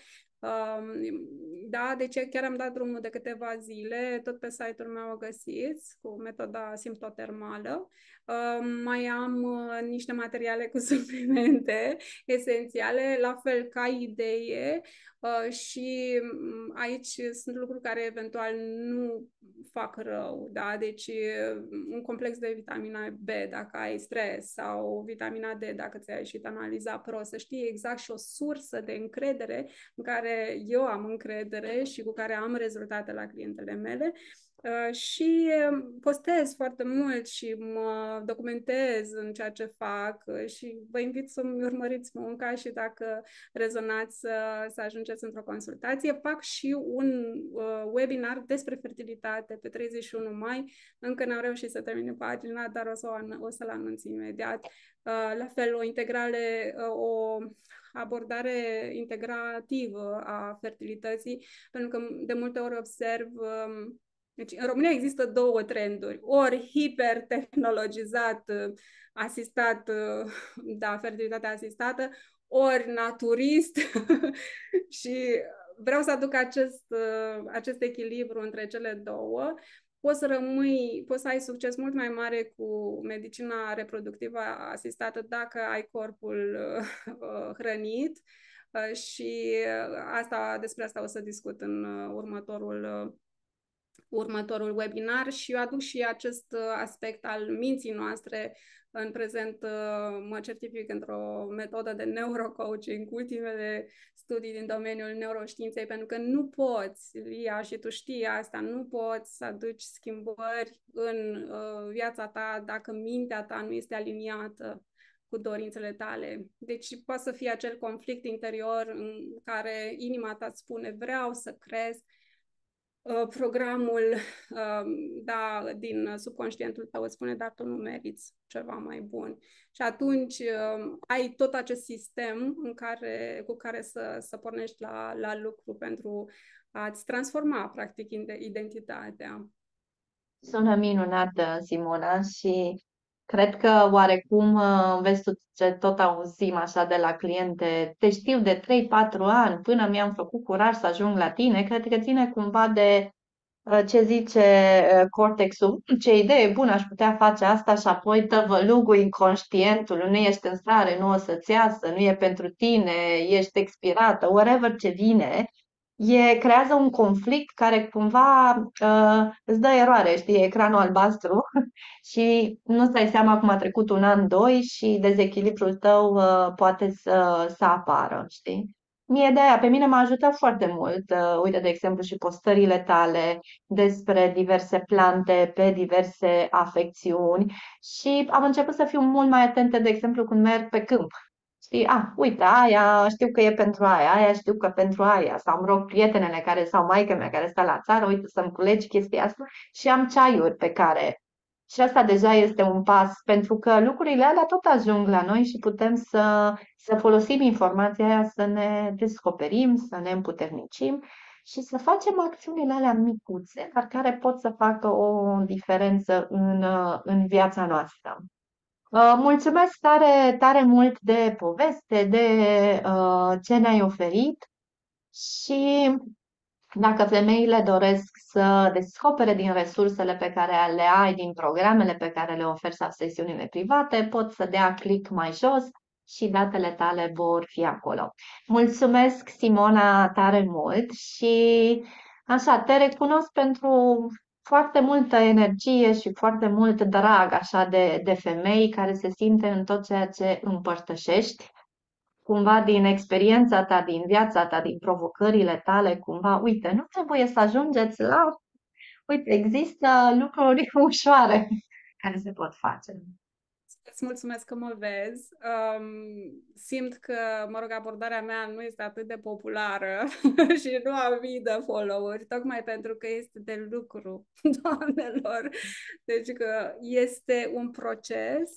Da, deci chiar am dat drumul de câteva zile, tot pe site-ul meu o găsiți cu metoda simptotermală. Mai am niște materiale cu suplimente esențiale, la fel ca idee și aici sunt lucruri care eventual nu fac rău, da? Deci un complex de vitamina B dacă ai stres sau vitamina D dacă ți-a ieșit analiza pro, să știi exact și o sursă de încredere în care eu am încredere și cu care am rezultate la clientele mele. Și postez foarte mult și mă documentez în ceea ce fac și vă invit să-mi urmăriți munca și dacă rezonați să ajungeți într-o consultație. Fac și un webinar despre fertilitate pe 31 mai. Încă n-am reușit să termin pagina, dar o să-l anunț imediat. La fel, o abordare integrativă a fertilității, pentru că de multe ori observ deci, în România există 2 trenduri. Ori hipertehnologizat, asistat, da, fertilitate asistată, ori naturist și vreau să aduc acest echilibru între cele două. poți să ai succes mult mai mare cu medicina reproductivă asistată dacă ai corpul hrănit. Și despre asta o să discut în următorul webinar și eu aduc și acest aspect al minții noastre. În prezent mă certific într-o metodă de neurocoaching cu ultimele studii din domeniul neuroștiinței, pentru că nu poți, Lia, și tu știi asta, nu poți să aduci schimbări în viața ta dacă mintea ta nu este aliniată cu dorințele tale. Deci poate să fie acel conflict interior în care inima ta îți spune vreau să cresc, programul din subconștientul tău îți spune, dar tu nu meriți ceva mai bun. Și atunci ai tot acest sistem cu care să pornești la lucru pentru a-ți transforma, practic, identitatea. Sună minunat, Simona, și cred că oarecum vezi tu ce tot auzim așa de la cliente, te știu de 3-4 ani până mi-am făcut curaj să ajung la tine, cred că ține cumva de ce zice cortexul. Ce idee bună, aș putea face asta și apoi tăvălugul inconștientului, nu ești în stare, nu o să-ți iasă, nu e pentru tine, ești expirată, whatever ce vine, creează un conflict care cumva îți dă eroare, știi, ecranul albastru și nu-ți dai seama cum a trecut un an, doi și dezechilibrul tău poate să apară, știi? Mie de aia, pe mine m-a ajutat foarte mult, uite, de exemplu, și postările tale despre diverse plante, pe diverse afecțiuni și am început să fiu mult mai atentă, de exemplu, când merg pe câmp. Știi, uite, aia știu că e pentru aia, aia știu că pentru aia. Sau îmi rog prietenele care, sau maică mea care stă la țară, uite să-mi culegi chestia asta și am ceaiuri pe care. Și asta deja este un pas, pentru că lucrurile alea tot ajung la noi și putem să folosim informația aia, să ne descoperim, să ne împuternicim și să facem acțiunile alea micuțe, dar care pot să facă o diferență în viața noastră. Mulțumesc tare, tare mult de poveste, de ce ne-ai oferit și dacă femeile doresc să descopere din resursele pe care le ai, din programele pe care le oferi sau sesiunile private, pot să dea click mai jos și datele tale vor fi acolo. Mulțumesc, Simona, tare mult și așa, te recunosc pentru foarte multă energie și foarte mult drag așa de femei care se simte în tot ceea ce împărtășești cumva din experiența ta, din viața ta, din provocările tale, cumva, uite, nu trebuie să ajungeți uite, există lucruri ușoare care se pot face. Îți mulțumesc că mă vezi. Simt că, mă rog, abordarea mea nu este atât de populară și nu am mii de followeri, tocmai pentru că este de lucru, doamnelor. Deci că este un proces,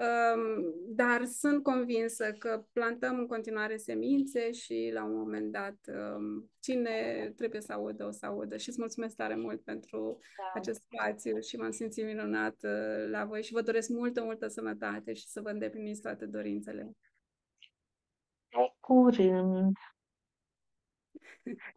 dar sunt convinsă că plantăm în continuare semințe și la un moment dat cine trebuie să audă, o să audă. Și îți mulțumesc tare mult pentru Da. acest spațiu și m-am simțit minunat la voi și vă doresc multă, multă sănătate și să vă îndepliniți toate dorințele. Pe curând!